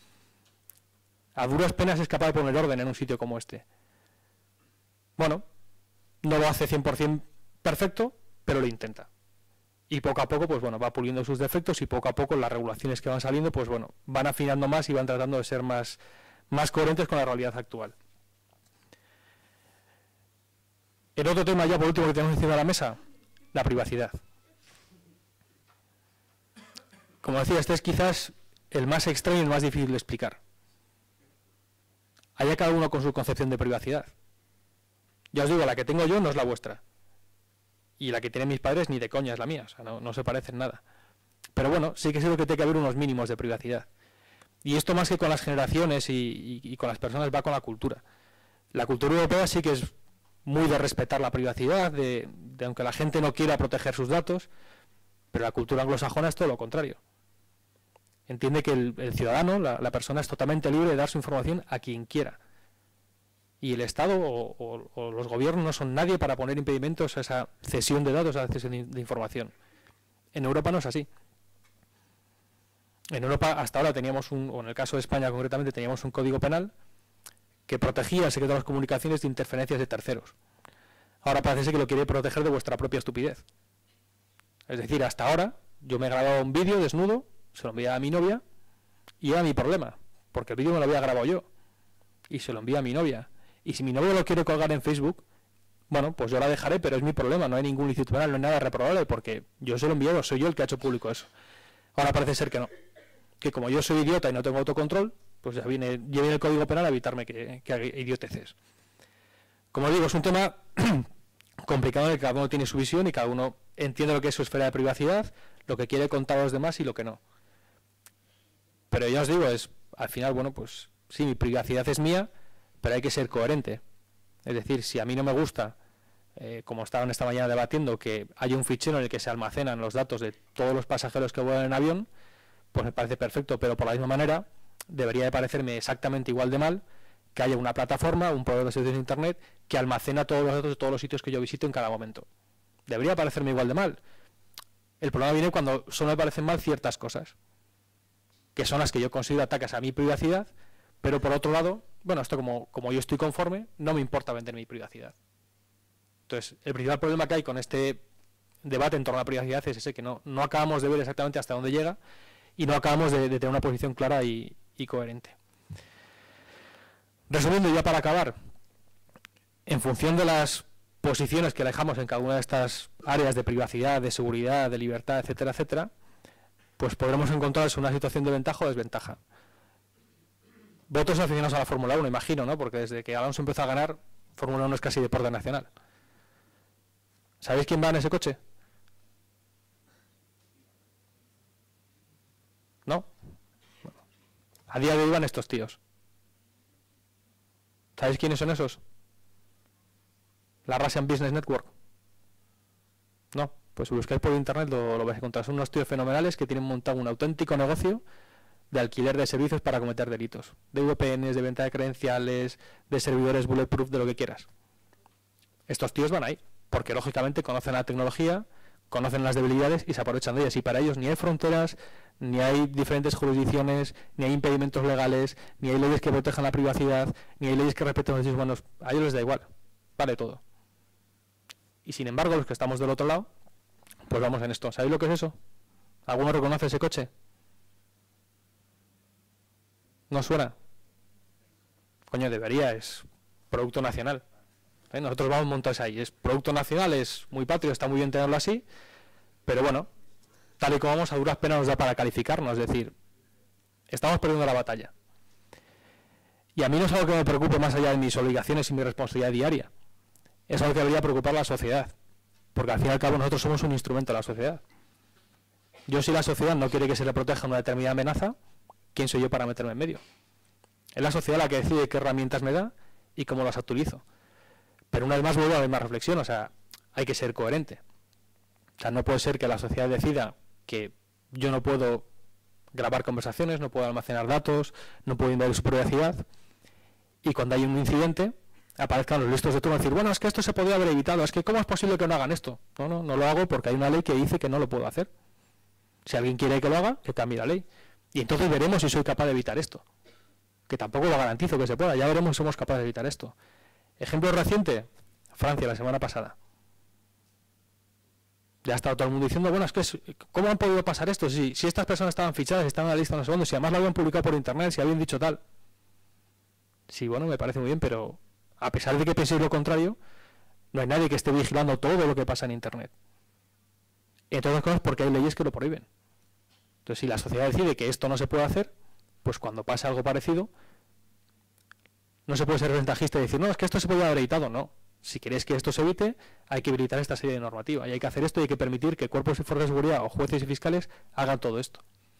A duras penas es capaz de poner orden en un sitio como este. Bueno, no lo hace 100% perfecto, pero lo intenta. Y poco a poco, pues bueno, va puliendo sus defectos y poco a poco las regulaciones que van saliendo, pues bueno, van afinando más y van tratando de ser más coherentes con la realidad actual. El otro tema, ya por último, que tenemos encima de la mesa, la privacidad. Como decía, este es quizás el más extraño y el más difícil de explicar. Allá cada uno con su concepción de privacidad. Ya os digo, la que tengo yo no es la vuestra. Y la que tienen mis padres ni de coña es la mía, o sea, no se parecen nada. Pero bueno, sí que es cierto que tiene que haber unos mínimos de privacidad. Y esto más que con las generaciones y con las personas va con la cultura. La cultura europea sí que es muy de respetar la privacidad, de aunque la gente no quiera proteger sus datos, pero la cultura anglosajona es todo lo contrario. Entiende que el ciudadano, la persona, es totalmente libre de dar su información a quien quiera. Y el Estado o los gobiernos no son nadie para poner impedimentos a esa cesión de datos, a esa cesión de información. En Europa no es así. En Europa hasta ahora teníamos o en el caso de España concretamente, teníamos un código penal que protegía el secreto de las comunicaciones de interferencias de terceros. Ahora parece que lo quiere proteger de vuestra propia estupidez. Es decir, hasta ahora yo me he grabado un vídeo desnudo, se lo enviaba a mi novia y era mi problema, porque el vídeo me lo había grabado yo y se lo envía a mi novia. Y si mi novia lo quiere colgar en Facebook, bueno, pues yo la dejaré, pero es mi problema, no hay ningún ilícito penal, no hay nada reprobable, porque yo se lo he enviado, soy yo el que ha hecho público eso. Ahora parece ser que no, que como yo soy idiota y no tengo autocontrol, pues ya viene el código penal a evitarme que haga idioteces. Como digo, es un tema complicado en el que cada uno tiene su visión y cada uno entiende lo que es su esfera de privacidad, lo que quiere contar a los demás y lo que no. Pero ya os digo, al final, bueno, pues sí, mi privacidad es mía, pero hay que ser coherente. Es decir, si a mí no me gusta, como estaban esta mañana debatiendo, que haya un fichero en el que se almacenan los datos de todos los pasajeros que vuelan en avión, pues me parece perfecto, pero por la misma manera debería de parecerme exactamente igual de mal que haya una plataforma, un proveedor de servicios de Internet, que almacena todos los datos de todos los sitios que yo visito en cada momento. Debería parecerme igual de mal. El problema viene cuando solo me parecen mal ciertas cosas, que son las que yo considero ataques a mi privacidad, pero por otro lado, bueno, esto como yo estoy conforme, no me importa vender mi privacidad. Entonces, el principal problema que hay con este debate en torno a la privacidad es ese, que no acabamos de ver exactamente hasta dónde llega y no acabamos de tener una posición clara y coherente. Resumiendo, ya para acabar, en función de las posiciones que dejamos en cada una de estas áreas de privacidad, de seguridad, de libertad, etcétera, etcétera, pues podremos encontrarnos una situación de ventaja o desventaja. Votos aficionados a la Fórmula 1, imagino, ¿no? Porque desde que Alonso empezó a ganar, Fórmula 1 es casi deporte nacional. ¿Sabéis quién va en ese coche? ¿No? Bueno, a día de hoy van estos tíos. ¿Sabéis quiénes son esos? La Russian Business Network. No, pues si buscáis por internet lo vais a encontrar. Son unos tíos fenomenales que tienen montado un auténtico negocio de alquiler de servicios para cometer delitos. De VPNs, de venta de credenciales, de servidores bulletproof, de lo que quieras. Estos tíos van ahí, porque lógicamente conocen la tecnología, conocen las debilidades y se aprovechan de ellas. Y para ellos ni hay fronteras, ni hay diferentes jurisdicciones, ni hay impedimentos legales, ni hay leyes que protejan la privacidad, ni hay leyes que respeten los derechos humanos. A ellos les da igual, vale todo. Y sin embargo, los que estamos del otro lado, pues vamos en esto. ¿Sabéis lo que es eso? ¿Alguno reconoce ese coche? ¿No suena? Coño, debería, es producto nacional. Nosotros vamos montados ahí. Es producto nacional, es muy patrio, está muy bien tenerlo así, pero bueno, tal y como vamos, a duras penas nos da para calificarnos, es decir, estamos perdiendo la batalla. Y a mí no es algo que me preocupe más allá de mis obligaciones y mi responsabilidad diaria. Es algo que debería preocupar a la sociedad, porque al fin y al cabo nosotros somos un instrumento de la sociedad. Yo, si la sociedad no quiere que se le proteja una determinada amenaza, ¿quién soy yo para meterme en medio? Es la sociedad la que decide qué herramientas me da y cómo las utilizo. Pero una vez más vuelvo a la misma reflexión, o sea, hay que ser coherente. O sea, no puede ser que la sociedad decida que yo no puedo grabar conversaciones, no puedo almacenar datos, no puedo invadir su privacidad, y cuando hay un incidente aparezcan los listos de turno y decir, bueno, es que esto se podría haber evitado, es que ¿cómo es posible que no hagan esto? No lo hago porque hay una ley que dice que no lo puedo hacer. Si alguien quiere que lo haga, que cambie la ley. Y entonces veremos si soy capaz de evitar esto. Que tampoco lo garantizo que se pueda, ya veremos si somos capaces de evitar esto. Ejemplo reciente, Francia, la semana pasada. Ya ha estado todo el mundo diciendo, bueno, es que ¿cómo han podido pasar esto? Si estas personas estaban fichadas, estaban en la lista, no sé dónde, si además lo habían publicado por internet, si habían dicho tal. Sí, bueno, me parece muy bien, pero a pesar de que penséis lo contrario, no hay nadie que esté vigilando todo lo que pasa en internet. Entre otras cosas porque hay leyes que lo prohíben. Entonces, si la sociedad decide que esto no se puede hacer, pues cuando pasa algo parecido, no se puede ser ventajista y decir, no, es que esto se puede haber evitado. No. Si queréis que esto se evite, hay que habilitar esta serie de normativa. Y hay que hacer esto y hay que permitir que cuerpos y fuerzas de seguridad o jueces y fiscales hagan todo esto.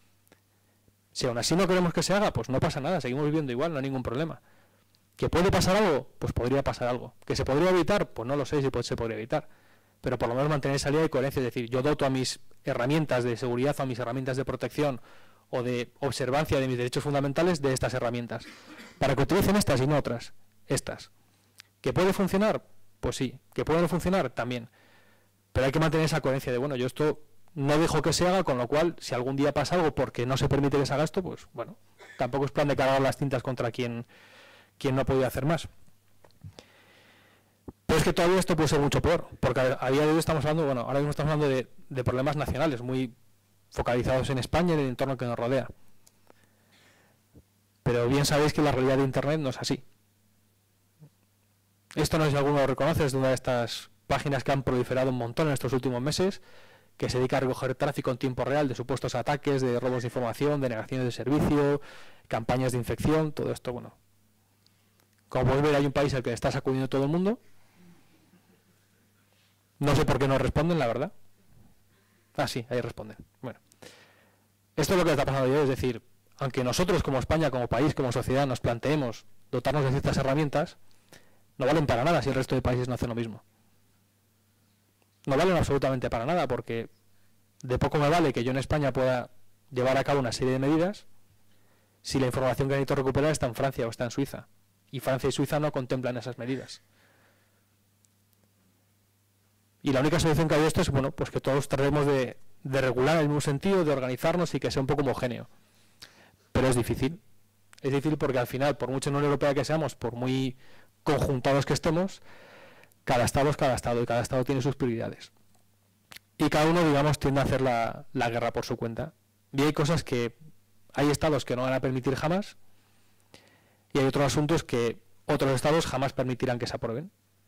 Si aún así no queremos que se haga, pues no pasa nada, seguimos viviendo igual, no hay ningún problema. ¿Que puede pasar algo? Pues podría pasar algo. ¿Que se podría evitar? Pues no lo sé si se podría evitar. Pero por lo menos mantener esa línea de coherencia, es decir, yo doto a mis herramientas de seguridad, a mis herramientas de protección o de observancia de mis derechos fundamentales de estas herramientas, para que utilicen estas y no otras, estas. ¿Que puede funcionar? Pues sí. ¿Que puede no funcionar? También. Pero hay que mantener esa coherencia de, bueno, yo esto no dejo que se haga, con lo cual, si algún día pasa algo porque no se permite que se haga esto, pues bueno, tampoco es plan de cargar las tintas contra quien no ha podido hacer más. Pero es que todavía esto puede ser mucho peor, porque a día de hoy estamos hablando, bueno, ahora mismo estamos hablando de problemas nacionales, muy focalizados en España y en el entorno que nos rodea. Pero bien sabéis que la realidad de Internet no es así. Esto no sé si alguno lo reconoce, es de una de estas páginas que han proliferado un montón en estos últimos meses, que se dedica a recoger tráfico en tiempo real de supuestos ataques, de robos de información, de negaciones de servicio, campañas de infección, todo esto, bueno. Como podéis ver, hay un país al que le está sacudiendo todo el mundo. No sé por qué no responden, la verdad. Ah, sí, ahí responden. Bueno, esto es lo que está pasando hoy, es decir, aunque nosotros como España, como país, como sociedad, nos planteemos dotarnos de ciertas herramientas, no valen para nada si el resto de países no hacen lo mismo. No valen absolutamente para nada, porque de poco me vale que yo en España pueda llevar a cabo una serie de medidas si la información que necesito recuperar está en Francia o está en Suiza. Y Francia y Suiza no contemplan esas medidas. Y la única solución que hay de esto es, bueno, pues que todos tratemos de regular en el mismo sentido, de organizarnos y que sea un poco homogéneo. Pero es difícil. Es difícil porque al final, por mucho en la Unión Europea que seamos, por muy conjuntados que estemos, cada estado es cada estado y cada estado tiene sus prioridades. Y cada uno, digamos, tiende a hacer la guerra por su cuenta. Y hay cosas que hay estados que no van a permitir jamás y hay otros asuntos que otros estados jamás permitirán que se aprueben.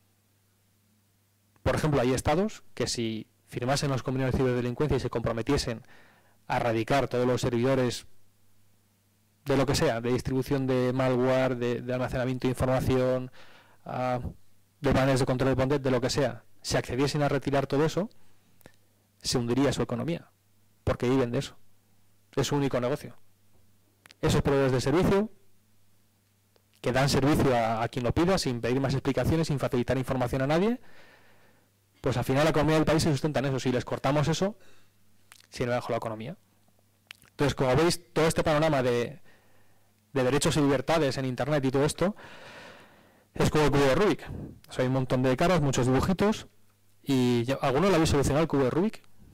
Por ejemplo, hay estados que si firmasen los convenios de ciberdelincuencia y se comprometiesen a erradicar todos los servidores de lo que sea, de distribución de malware, de almacenamiento de información, de paneles de control de bondad, de lo que sea, si accediesen a retirar todo eso, se hundiría su economía, porque viven de eso. Es su único negocio. Esos proveedores de servicio que dan servicio a quien lo pida sin pedir más explicaciones, sin facilitar información a nadie, pues al final la economía del país se sustenta en eso. Si les cortamos eso, se nos baja la economía. Entonces, como veis, todo este panorama de derechos y libertades en Internet y todo esto es como el cubo de Rubik. O sea, hay un montón de caras, muchos dibujitos. ¿Y alguno lo habéis solucionado el cubo de Rubik?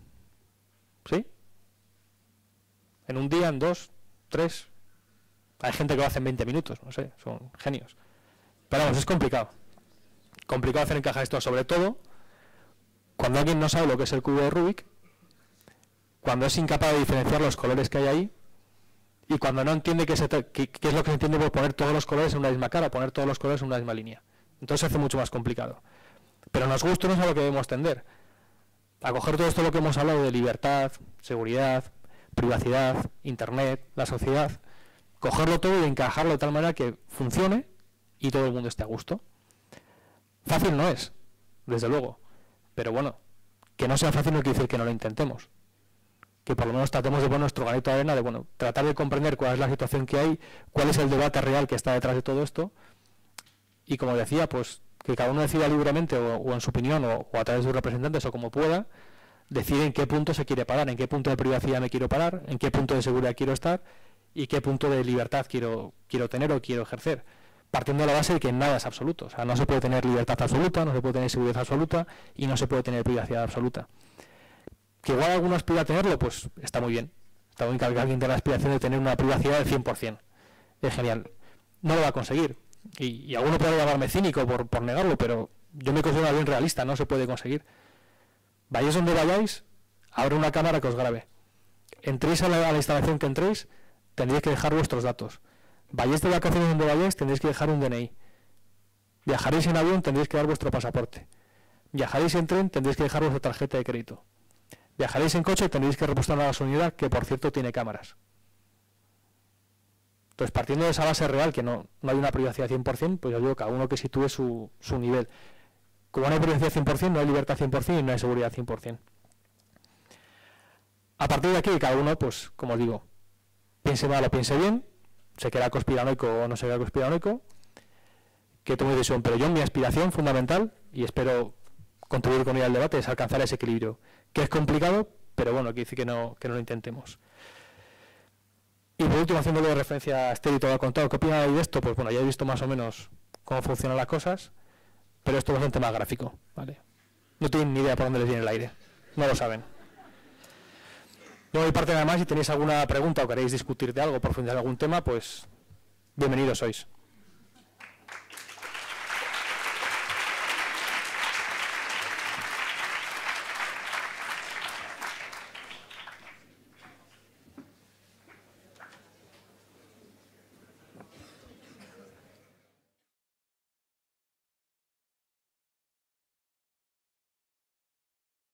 ¿Sí? En un día, en 2, 3. Hay gente que lo hace en 20 minutos, no sé, son genios. Pero vamos, es complicado. Complicado hacer encajar esto, sobre todo cuando alguien no sabe lo que es el cubo de Rubik, cuando es incapaz de diferenciar los colores que hay ahí, y cuando no entiende qué es lo que se entiende por poner todos los colores en una misma cara, poner todos los colores en una misma línea. Entonces se hace mucho más complicado. Pero nos gusta, no es a lo que debemos tender. A coger todo esto lo que hemos hablado de libertad, seguridad, privacidad, internet, la sociedad, cogerlo todo y encajarlo de tal manera que funcione y todo el mundo esté a gusto. Fácil no es, desde luego. Pero bueno, que no sea fácil no quiere decir que no lo intentemos. Que por lo menos tratemos de poner nuestro granito de arena, de bueno, tratar de comprender cuál es la situación que hay, cuál es el debate real que está detrás de todo esto. Y como decía, pues que cada uno decida libremente o en su opinión o a través de sus representantes o como pueda, decide en qué punto se quiere parar, en qué punto de privacidad me quiero parar, en qué punto de seguridad quiero estar y qué punto de libertad quiero tener o quiero ejercer. Partiendo de la base de que nada es absoluto. O sea, no se puede tener libertad absoluta, no se puede tener seguridad absoluta y no se puede tener privacidad absoluta. Que igual alguno aspira a tenerlo, pues está muy bien. Está muy bien que alguien tenga la aspiración de tener una privacidad del 100%. Es genial. No lo va a conseguir. Y alguno puede llamarme cínico por negarlo, pero yo me considero bien realista, no se puede conseguir. Vayáis donde vayáis, habrá una cámara que os grabe. Entréis a la instalación que entréis, tendréis que dejar vuestros datos. Vayáis de vacaciones donde vayáis, tendréis que dejar un DNI. Viajaréis en avión, tendréis que dar vuestro pasaporte. Viajaréis en tren, tendréis que dejar vuestra tarjeta de crédito. Viajaréis en coche, tendréis que repostar una gasolinera que, por cierto, tiene cámaras. Entonces, partiendo de esa base real, que no hay una privacidad 100%, pues yo digo, cada uno que sitúe su nivel. Como no hay privacidad 100%, no hay libertad 100% y no hay seguridad 100%. A partir de aquí, cada uno, pues, como os digo, piense mal o piense bien, se queda conspiranoico o no se queda conspiranoico, que tome decisión. Pero yo, mi aspiración fundamental, y espero contribuir con ella al debate, es alcanzar ese equilibrio, que es complicado, pero bueno, quiere decir que no lo intentemos. Y por último, haciéndole referencia a Esther y todo lo contado, ¿qué opina de esto? Pues bueno, ya he visto más o menos cómo funcionan las cosas, pero esto es bastante más gráfico, ¿vale? No tienen ni idea por dónde les viene el aire, no lo saben. De mi parte nada más, si tenéis alguna pregunta o queréis discutir de algo, profundizar en algún tema, pues bienvenidos sois.